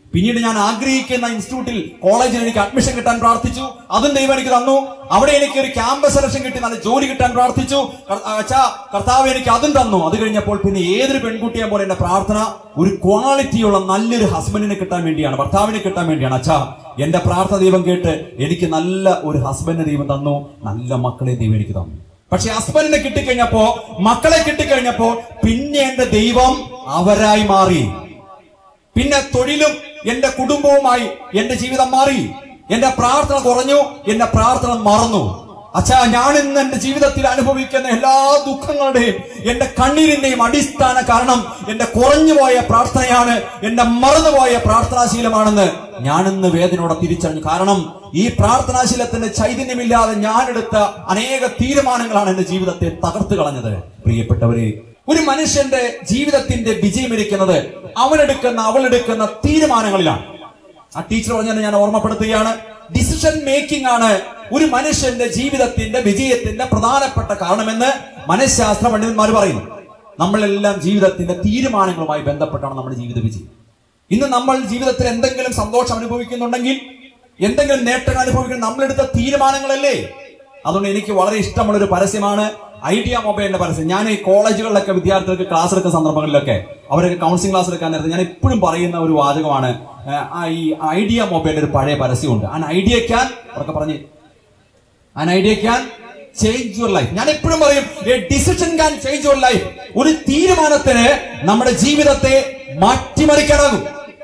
പിന്നീട് ഞാൻ ആഗ്രഹിക്കുന്ന ഇൻസ്റ്റിറ്റ്യൂട്ടിൽ കോളേജിൽ എനിക്ക് അഡ്മിഷൻ കിട്ടാൻ പ്രാർത്ഥിച്ചു. അതും ദൈവം എനിക്ക് തന്നു. അവിടെ എനിക്ക് ഒരു ക്യാമ്പസ് സെലക്ഷൻ കിട്ടി, നല്ല ജോലി കിട്ടാൻ പ്രാർത്ഥിച്ചു. അച്ഛാ കർത്താവ് എനിക്ക് അതും തന്നു. അത് കഴിഞ്ഞപ്പോൾ പിന്നെ ഏതൊരു പെൺകുട്ടിയെ പോലെ എന്റെ പ്രാർത്ഥന ഒരു ക്വാളിറ്റിയുള്ള നല്ലൊരു ഹസ്ബൻഡിനെ കിട്ടാൻ വേണ്ടിയാണ്, ഭർത്താവിനെ കിട്ടാൻ വേണ്ടിയാണ്. അച്ഛാ എന്റെ പ്രാർത്ഥന ദൈവം കേട്ട് എനിക്ക് നല്ല ഒരു ഹസ്ബൻഡിനെ ദൈവം തന്നു, നല്ല മക്കളെ ദൈവം എനിക്ക് തന്നു. പക്ഷെ ഹസ്ബൻഡിനെ കിട്ടിക്കഴിഞ്ഞപ്പോ, മക്കളെ കിട്ടിക്കഴിഞ്ഞപ്പോ പിന്നെ എന്റെ ദൈവം അവരായി മാറി. പിന്നെ തൊഴിലും എന്റെ കുടുംബവുമായി എന്റെ ജീവിതം മാറി. എന്റെ പ്രാർത്ഥന കുറഞ്ഞു, എന്റെ പ്രാർത്ഥന മറന്നു. അച്ഛാ ഞാൻ ഇന്ന് എന്റെ ജീവിതത്തിൽ അനുഭവിക്കുന്ന എല്ലാ ദുഃഖങ്ങളുടെയും എന്റെ കണ്ണീരിന്റെയും അടിസ്ഥാന കാരണം എന്റെ കുറഞ്ഞുപോയ പ്രാർത്ഥനയാണ്, എന്റെ മറന്നുപോയ പ്രാർത്ഥനാശീലമാണെന്ന് ഞാനിന്ന് വേദനയോടെ തിരിച്ചറിഞ്ഞു. കാരണം ഈ പ്രാർത്ഥനാശീലത്തിന്റെ ചൈതന്യമില്ലാതെ ഞാനെടുത്ത അനേക തീരുമാനങ്ങളാണ് എന്റെ ജീവിതത്തെ തകർത്ത് കളഞ്ഞത്. പ്രിയപ്പെട്ടവരെ, ഒരു മനുഷ്യന്റെ ജീവിതത്തിന്റെ വിജയമിരിക്കുന്നത് അവനെടുക്കുന്ന അവളെടുക്കുന്ന തീരുമാനങ്ങളിലാണ്. ആ ടീച്ചർ പറഞ്ഞത് ഞാൻ ഓർമ്മപ്പെടുത്തുകയാണ്. ഡിസിഷൻ മേക്കിംഗ് ആണ് ഒരു മനുഷ്യന്റെ ജീവിതത്തിന്റെ വിജയത്തിന്റെ പ്രധാനപ്പെട്ട കാരണമെന്ന് മനഃശാസ്ത്ര പണ്ഡിതന്മാർ പറയുന്നു. നമ്മളെല്ലാം ജീവിതത്തിന്റെ തീരുമാനങ്ങളുമായി ബന്ധപ്പെട്ടാണ് നമ്മുടെ ജീവിത വിജയം. ഇന്ന് നമ്മൾ ജീവിതത്തിൽ എന്തെങ്കിലും സന്തോഷം അനുഭവിക്കുന്നുണ്ടെങ്കിൽ, എന്തെങ്കിലും നേട്ടങ്ങൾ അനുഭവിക്കുന്ന നമ്മളെടുത്ത തീരുമാനങ്ങളല്ലേ. അതുകൊണ്ട് എനിക്ക് വളരെ ഇഷ്ടമുള്ള ഒരു പരസ്യമാണ് ഐഡിയ മൊബൈലിന്റെ പരസ്യം. ഞാൻ ഈ കോളേജുകളിലൊക്കെ വിദ്യാർത്ഥികൾക്ക് ക്ലാസ് എടുക്കുന്ന സന്ദർഭങ്ങളിലൊക്കെ അവരൊക്കെ കൗൺസിലിംഗ് ക്ലാസ് എടുക്കാൻ നേരത്തെ ഞാൻ എപ്പോഴും പറയുന്ന ഒരു വാചകമാണ്, ഈ ഐഡിയ മൊബൈലിന്റെ ഒരു പഴയ പരസ്യമുണ്ട്. ആൻ ഐഡിയ ക്യാൻ അവർക്ക് പറഞ്ഞ് an idea can change your life. ഞാൻ എപ്പോഴും പറയും a decision can change your life. ഒരു തീരുമാനത്തിന് നമ്മുടെ ജീവിതത്തെ മാറ്റിമറിക്കാനാകും.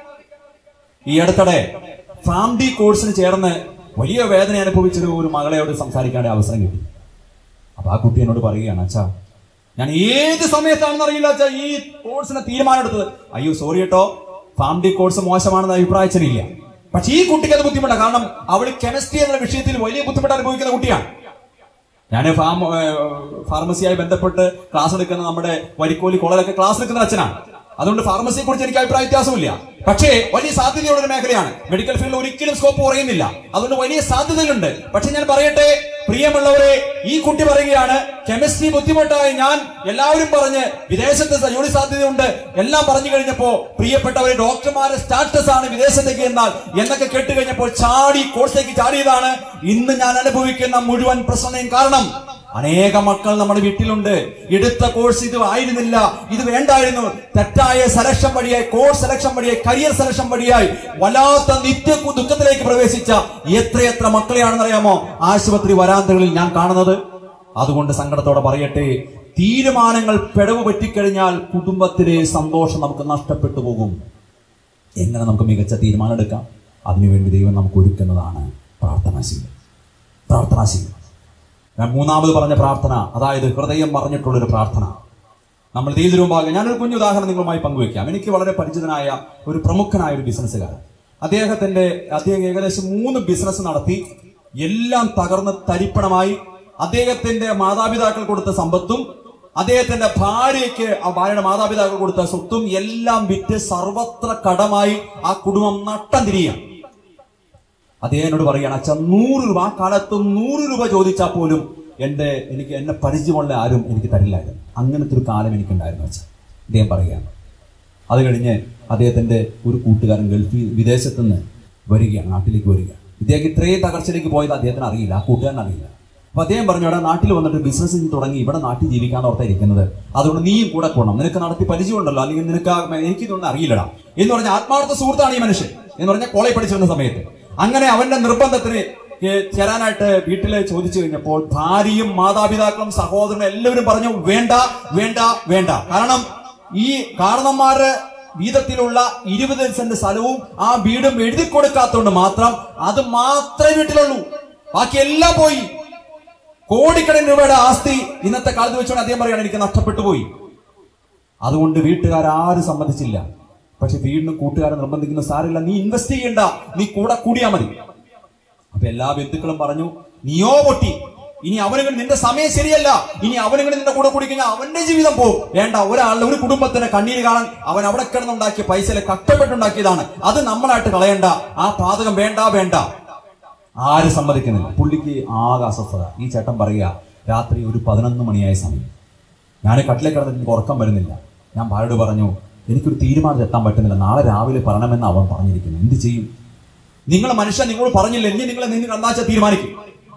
ഈ അടുത്തിടെ ഫാംഡി കോഴ്സിന് ചേർന്ന് വലിയ വേദന അനുഭവിച്ചൊരു ഒരു മകളെയോട് സംസാരിക്കാനുള്ള അവസരം കിട്ടി. അപ്പൊ ആ കുട്ടി എന്നോട് പറയുകയാണ്, അച്ഛാ ഞാൻ ഏത് സമയത്താണെന്ന് അറിയില്ല അച്ഛാ ഈ കോഴ്സിന് തീരുമാനം എടുത്തത്. അയ്യോ സോറി കേട്ടോ, ഫാംഡി കോഴ്സ് മോശമാണെന്ന് അഭിപ്രായത്തിലില്ല. പക്ഷെ ഈ കുട്ടിക്ക് അത് ബുദ്ധിമുട്ടാണ്. കാരണം അവൾ കെമിസ്ട്രി എന്ന വിഷയത്തിൽ വലിയ ബുദ്ധിമുട്ട് അനുഭവിക്കുന്ന കുട്ടിയാണ്. ഞാൻ ഫാം ഫാർമസിയായി ബന്ധപ്പെട്ട് ക്ലാസ് എടുക്കുന്ന നമ്മുടെ വരിക്കോലി കോളേജിലൊക്കെ ക്ലാസ് എടുക്കുന്ന അച്ഛനാണ്. അതുകൊണ്ട് ഫാർമസിയെ കുറിച്ച് എനിക്ക് അഭിപ്രായ വ്യത്യാസമില്ല. പക്ഷേ വലിയ സാധ്യതയുള്ള ഒരു മേഖലയാണ്. മെഡിക്കൽ ഫീൽഡിൽ ഒരിക്കലും സ്കോപ്പ് കുറയുന്നില്ല. അതുകൊണ്ട് വലിയ സാധ്യതകളുണ്ട്. പക്ഷെ ഞാൻ പറയട്ടെ പ്രിയമുള്ളവരെ, ഈ കുട്ടി പറയുകയാണ് കെമിസ്ട്രി ബുദ്ധിമുട്ടായി ഞാൻ എല്ലാവരും പറഞ്ഞ് വിദേശത്ത് ജോലി സാധ്യതയുണ്ട് എല്ലാം പറഞ്ഞു കഴിഞ്ഞപ്പോ, പ്രിയപ്പെട്ടവരെ ഡോക്ടർമാരുടെ സ്റ്റാറ്റസ് ആണ് വിദേശത്തേക്ക് എന്നാൽ എന്നൊക്കെ കേട്ട് കഴിഞ്ഞപ്പോൾ ചാടി കോഴ്സിലേക്ക് ചാടിയതാണ് ഇന്ന് ഞാൻ അനുഭവിക്കുന്ന മുഴുവൻ പ്രശ്നം. കാരണം അനേക മക്കൾ നമ്മുടെ വീട്ടിലുണ്ട്. എടുത്ത കോഴ്സ് ഇത് ആയിരുന്നില്ല, ഇത് വേണ്ടായിരുന്നു, തെറ്റായ സെലക്ഷൻ വഴിയായി, കോഴ്സ് സെലക്ഷൻ വഴിയായി, കരിയർ സെലക്ഷൻ വഴിയായി വല്ലാത്ത നിത്യ ദുഃഖത്തിലേക്ക് പ്രവേശിച്ച എത്രയെത്ര മക്കളെയാണെന്ന് അറിയാമോ ആശുപത്രി വരാന്തകളിൽ ഞാൻ കാണുന്നത്. അതുകൊണ്ട് സങ്കടത്തോടെ പറയട്ടെ, തീരുമാനങ്ങൾ പിഴവ് പറ്റിക്കഴിഞ്ഞാൽ കുടുംബത്തിലെ സന്തോഷം നമുക്ക് നഷ്ടപ്പെട്ടു പോകും. എങ്ങനെ നമുക്ക് മികച്ച തീരുമാനം എടുക്കാം? അതിനുവേണ്ടി ദൈവം നമുക്ക് ഒരുക്കുന്നതാണ് പ്രാർത്ഥനാശീലം. പ്രാർത്ഥനാശീലം ഞാൻ മൂന്നാമത് പറഞ്ഞ പ്രാർത്ഥന, അതായത് ഹൃദയം പറഞ്ഞിട്ടുള്ളൊരു പ്രാർത്ഥന. നമ്മൾ ദൈവത്തിനുമുമ്പാകെ ഞാനൊരു കുഞ്ഞു ഉദാഹരണം നിങ്ങളുമായി പങ്കുവെക്കാം. എനിക്ക് വളരെ പരിചിതനായ ഒരു പ്രമുഖനായ ഒരു ബിസിനസ്സുകാരൻ, അദ്ദേഹത്തിന്റെ അദ്ദേഹം ഏകദേശം മൂന്ന് ബിസിനസ് നടത്തി, എല്ലാം തകർന്ന് തരിപ്പണമായി. അദ്ദേഹത്തിന്റെ മാതാപിതാക്കൾ കൊടുത്ത സമ്പത്തും അദ്ദേഹത്തിന്റെ ഭാര്യയ്ക്ക് ആ ഭാര്യയുടെ മാതാപിതാക്കൾ കൊടുത്ത സ്വത്തും എല്ലാം വിറ്റ് സർവത്ര കടമായി ആ കുടുംബം നട്ടം തിരിയാം. അദ്ദേഹനോട് പറയുകയാണ്, അച്ഛൻ നൂറ് രൂപ ആ കാലത്ത് നൂറ് രൂപ ചോദിച്ചാൽ പോലും എന്റെ എനിക്ക് എന്നെ പരിചയമുള്ള ആരും എനിക്ക് തരില്ലായിരുന്നു. അങ്ങനത്തെ ഒരു കാലം എനിക്കുണ്ടായിരുന്നു അച്ഛൻ. അദ്ദേഹം പറയുകയാണ്. അത് കഴിഞ്ഞ് അദ്ദേഹത്തിന്റെ ഒരു കൂട്ടുകാരൻ ഗൾഫിൽ വിദേശത്തു നിന്ന് വരികയാണ്, നാട്ടിലേക്ക് വരികയാണ്. ഇദ്ദേഹം ഇത്രയും തകർച്ചയിലേക്ക് പോയത് അദ്ദേഹത്തിന് അറിയില്ല, ആ കൂട്ടുകാരൻ അറിയില്ല. അപ്പൊ അദ്ദേഹം പറഞ്ഞു, ഇവിടെ നാട്ടിൽ വന്നിട്ട് ബിസിനസ് തുടങ്ങി, ഇവിടെ നാട്ടിൽ ജീവിക്കാൻ ഓർത്തായിരിക്കുന്നത്, അതുകൊണ്ട് നീയും കൂടെ പോകണം, നിനക്ക് നടത്തി പരിചയമുണ്ടല്ലോ, അല്ലെങ്കിൽ നിനക്ക് എനിക്കിതൊന്നും അറിയില്ലടാ എന്ന് പറഞ്ഞ ആത്മാർത്ഥ സുഹൃത്താണ് ഈ മനുഷ്യൻ എന്ന് പറഞ്ഞാൽ കോളേജ് പഠിച്ചിരുന്ന സമയത്ത്. അങ്ങനെ അവന്റെ നിർബന്ധത്തിന് ചേരാനായിട്ട് വീട്ടില് ചോദിച്ചു കഴിഞ്ഞപ്പോൾ ഭാര്യയും മാതാപിതാക്കളും സഹോദരനും എല്ലാവരും പറഞ്ഞു വേണ്ട വേണ്ട വേണ്ട. കാരണം ഈ കാരണന്മാരുടെ വീതത്തിലുള്ള ഇരുപത് സെന്റ് സ്ഥലവും ആ വീടും എഴുതി കൊടുക്കാത്തതുകൊണ്ട് മാത്രം അത് മാത്രമേ വീട്ടിലുള്ളൂ, ബാക്കി എല്ലാം പോയി. കോടിക്കണക്കിന് രൂപയുടെ ആസ്തി ഇന്നത്തെ കാലത്ത് വെച്ചുകൊണ്ട് അദ്ദേഹം പറയാണ് എനിക്ക് നഷ്ടപ്പെട്ടു പോയി. അതുകൊണ്ട് വീട്ടുകാരും സമ്മതിച്ചില്ല. പക്ഷെ വീണ്ടും കൂട്ടുകാരെ നിർബന്ധിക്കുന്ന സാരില്ല, നീ ഇൻവെസ്റ്റ് ചെയ്യണ്ട, നീ കൂടെ കൂടിയാ മതി. അപ്പൊ എല്ലാ ബന്ധുക്കളും പറഞ്ഞു നീയോ പൊട്ടി, ഇനി അവനുകൾ നിന്റെ സമയം ശരിയല്ല, ഇനി അവനുകൾ നിന്റെ കൂടെ കൂടി കഴിഞ്ഞാൽ അവന്റെ ജീവിതം പോകും. വേണ്ട, ഒരാളുടെ ഒരു കുടുംബത്തിന് കണ്ണീര് കാണാൻ അവൻ അവിടെ കിടന്നുണ്ടാക്കിയ പൈസയിലെ കഷ്ടപ്പെട്ടുണ്ടാക്കിയതാണ്, അത് നമ്മളായിട്ട് കളയണ്ട, ആ പാതകം വേണ്ട വേണ്ട. ആരും സമ്മതിക്കുന്നില്ല. പുള്ളിക്ക് ആകെ അസ്വസ്ഥത. ഈ ചേട്ടൻ പറയുക രാത്രി ഒരു പതിനൊന്ന് മണിയായ സമയം, ഞാൻ കട്ടിലേക്ക് കിടന്നിട്ട് എനിക്ക് ഉറക്കം വരുന്നില്ല. ഞാൻ ഭാര്യയോട് പറഞ്ഞു എനിക്കൊരു തീരുമാനത്തിൽ എത്താൻ പറ്റുന്നില്ല, നാളെ രാവിലെ പറയണമെന്ന് അവൻ പറഞ്ഞിരിക്കുന്നു, എന്ത് ചെയ്യും? നിങ്ങൾ മനുഷ്യൻ നിങ്ങളോട് പറഞ്ഞില്ല, ഇനി നിങ്ങൾ നിങ്ങൾ എന്താച്ചാൽ തീരുമാനിക്കും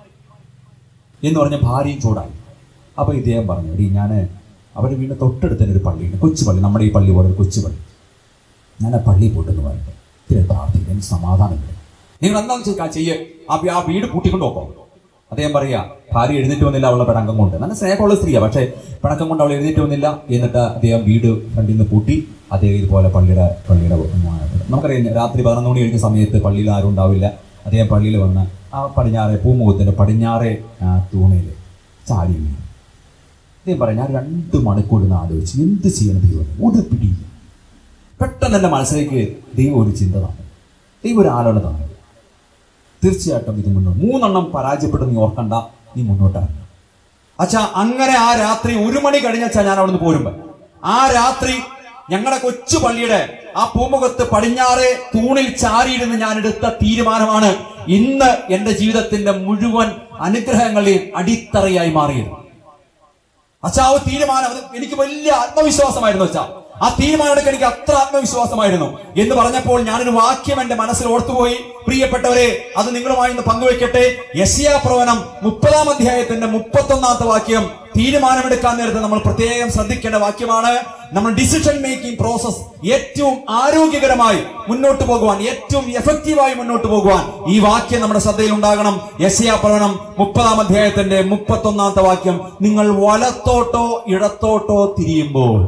എന്ന് പറഞ്ഞ ഭാര്യയും ചൂടായി. അപ്പൊ ഇദ്ദേഹം പറഞ്ഞു, എടീ ഞാൻ അവരുടെ വീടിന് തൊട്ടടുത്ത് തന്നെ ഒരു പള്ളിയുണ്ട്, കൊച്ചു പള്ളി, നമ്മുടെ ഈ പള്ളി പോലെ ഒരു കൊച്ചു പള്ളി, ഞാൻ ആ പള്ളിയിൽ പോയിട്ടെന്ന് പറയട്ടെ, ഇത്തിരി പ്രാർത്ഥിക്കും, എനിക്ക് സമാധാനം കിട്ടും, നിങ്ങൾ എന്താണെന്ന് ചെയ്യേ, ആ ആ വീട് കൂട്ടിക്കൊണ്ട് പോകാം. അദ്ദേഹം പറയാ, ഭാര്യ എഴുന്നേറ്റ് വന്നില്ല അവളുടെ പിണക്കം കൊണ്ട്, നല്ല സ്നേഹമുള്ള സ്ത്രീയാണ്, പക്ഷേ പിണക്കം കൊണ്ട് അവൾ എഴുന്നേറ്റ് വന്നില്ല. എന്നിട്ട് അദ്ദേഹം വീട് ഫ്രണ്ടിൽ നിന്ന് പൂട്ടി, അദ്ദേഹം ഇതുപോലെ പള്ളിയുടെ പള്ളിയുടെ നമുക്കറിയാം രാത്രി പതിനൊന്ന് മണി കഴിഞ്ഞ സമയത്ത് പള്ളിയിൽ ആരും ഉണ്ടാവില്ല. അദ്ദേഹം പള്ളിയിൽ വന്ന് ആ പടിഞ്ഞാറെ പൂമുഖത്തിൻ്റെ പടിഞ്ഞാറെ തൂണയിൽ ചാടി വീണു. അദ്ദേഹം പറയാം, ഞാൻ രണ്ട് മണിക്കൂർ നിന്ന് ആലോചിച്ച് എന്ത് ചെയ്യണം ദൈവം, ഒരു പിടിയില്ല. പെട്ടെന്ന് എൻ്റെ മനസ്സിലേക്ക് ദൈവം ഒരു ചിന്ത തന്നു, ദൈവം ഒരു ആലോചന തന്നു, തീർച്ചയായിട്ടും ഇത് മുന്നോട്ട് മൂന്നെണ്ണം പരാജയപ്പെട്ട് നീ ഓർക്കണ്ട, നീ മുന്നോട്ടിറങ്ങി. അച്ഛാ അങ്ങനെ ആ രാത്രി ഒരു മണി കഴിഞ്ഞാ ഞാൻ അവിടെ നിന്ന് പോരുമ്പോ ആ രാത്രി ഞങ്ങളുടെ കൊച്ചു പള്ളിയുടെ ആ പൂമുഖത്ത് പടിഞ്ഞാറെ തൂണിൽ ചാരിയിരുന്ന് ഞാൻ എടുത്ത തീരുമാനമാണ് ഇന്ന് എന്റെ ജീവിതത്തിന്റെ മുഴുവൻ അനുഗ്രഹങ്ങളെയും അടിത്തറയായി മാറിയത്. അച്ഛാ ആ തീരുമാനം എനിക്ക് വലിയ ആത്മവിശ്വാസമായിരുന്നു. അച്ഛാ ആ തീരുമാനം എടുക്കാൻ എനിക്ക് അത്ര ആത്മവിശ്വാസമായിരുന്നു എന്ന് പറഞ്ഞപ്പോൾ ഞാനൊരു വാക്യം എന്റെ മനസ്സിൽ ഓർത്തുപോയി. പ്രിയപ്പെട്ടവരെ, അത് നിങ്ങളുമായി ഇന്ന് പങ്കുവെക്കട്ടെ. യെശയ്യാ പ്രവചനം മുപ്പതാം അധ്യായത്തിന്റെ മുപ്പത്തൊന്നാമത്തെ വാക്യം തീരുമാനമെടുക്കാൻ നേരത്തെ നമ്മൾ പ്രത്യേകം ശ്രദ്ധിക്കേണ്ട വാക്യമാണ്. നമ്മൾ ഡിസിഷൻ മേക്കിംഗ് പ്രോസസ് ഏറ്റവും ആരോഗ്യകരമായി മുന്നോട്ട് പോകുവാൻ, ഏറ്റവും എഫക്റ്റീവായി മുന്നോട്ട് പോകുവാൻ ഈ വാക്യം നമ്മുടെ ശ്രദ്ധയിൽ ഉണ്ടാകണം. യെശയ്യാ പ്രവചനം മുപ്പതാം അധ്യായത്തിന്റെ മുപ്പത്തൊന്നാമത്തെ വാക്യം, നിങ്ങൾ വലത്തോട്ടോ ഇടത്തോട്ടോ തിരിയുമ്പോൾ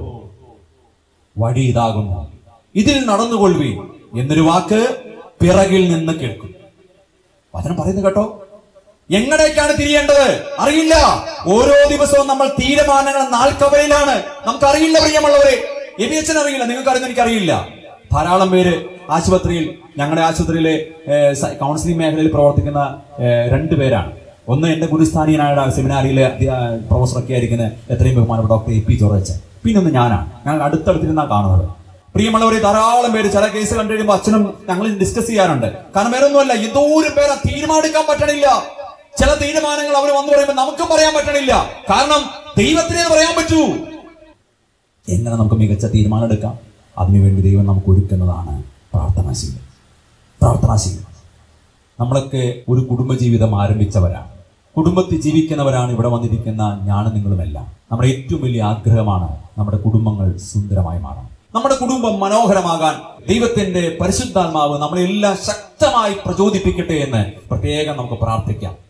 വഴി ഇതാകുന്നു, ഇതിൽ നടന്നുകൊള്ളുവീൻ എന്നൊരു വാക്ക് പിറകിൽ നിന്ന് കേൾക്കും. വചനം പറയുന്നത് കേട്ടോ. എങ്ങടേക്കാണ് തിരിയേണ്ടത് അറിയില്ല. ഓരോ ദിവസവും നമ്മൾ തീരുമാനങ്ങൾ നാൾക്കവയിലാണ്. നമുക്കറിയില്ല പ്രിയമുള്ളവരെ, എബിയച്ചൻ അറിയില്ല, നിങ്ങൾക്ക് അറിയുന്ന എനിക്കറിയില്ല. ധാരാളം പേര് ആശുപത്രിയിൽ, ഞങ്ങളുടെ ആശുപത്രിയിലെ കൗൺസിലിംഗ് മേഖലയിൽ പ്രവർത്തിക്കുന്ന രണ്ടു പേരാണ്. ഒന്ന് എന്റെ ഗുരുസ്ഥാനീയനായ സെമിനാരിയിലെ പ്രൊഫസറൊക്കെ ആയിരിക്കുന്ന എത്രയും ബഹുമാനപ്പെട്ട ഡോക്ടർ എ പി ജോർജ്, പിന്നൊന്ന് ഞാനാണ്. ഞങ്ങൾ അടുത്തടുത്തിരുന്നാണ് കാണുന്നത്. പ്രിയമുള്ളവരെ, ധാരാളം പേര് ചില കേസ് കണ്ടു കഴിയുമ്പോൾ അച്ഛനും ഞങ്ങൾ ഡിസ്കസ് ചെയ്യാറുണ്ട്. കാരണം വേറൊന്നുമല്ല, എന്തോരം പേരെ തീരുമാനിക്കാൻ പറ്റണില്ല. ചില തീരുമാനങ്ങൾ അവർ വന്നു പറയുമ്പോൾ നമുക്കും പറയാൻ പറ്റണില്ല. കാരണം ദൈവത്തിനെ പറയാൻ പറ്റൂ. എങ്ങനെ നമുക്ക് മികച്ച തീരുമാനം എടുക്കാം? അതിനുവേണ്ടി ദൈവം നമുക്ക് ഒരുക്കുന്നതാണ് പ്രാർത്ഥനാശീലം. പ്രാർത്ഥനാശീലം. നമ്മളൊക്കെ ഒരു കുടുംബജീവിതം ആരംഭിച്ചവരാണ്, കുടുംബത്തിൽ ജീവിക്കുന്നവരാണ് ഇവിടെ വന്നിരിക്കുന്ന ഞാനും നിങ്ങളുമെല്ലാം. നമ്മുടെ ഏറ്റവും വലിയ ആഗ്രഹമാണ് നമ്മുടെ കുടുംബങ്ങൾ സുന്ദരമായി മാറണം. നമ്മുടെ കുടുംബം മനോഹരമാകാൻ ദൈവത്തിന്റെ പരിശുദ്ധാത്മാവ് നമ്മളെല്ലാം ശക്തമായി പ്രചോദിപ്പിക്കട്ടെ എന്ന് പ്രത്യേകം നമുക്ക് പ്രാർത്ഥിക്കാം.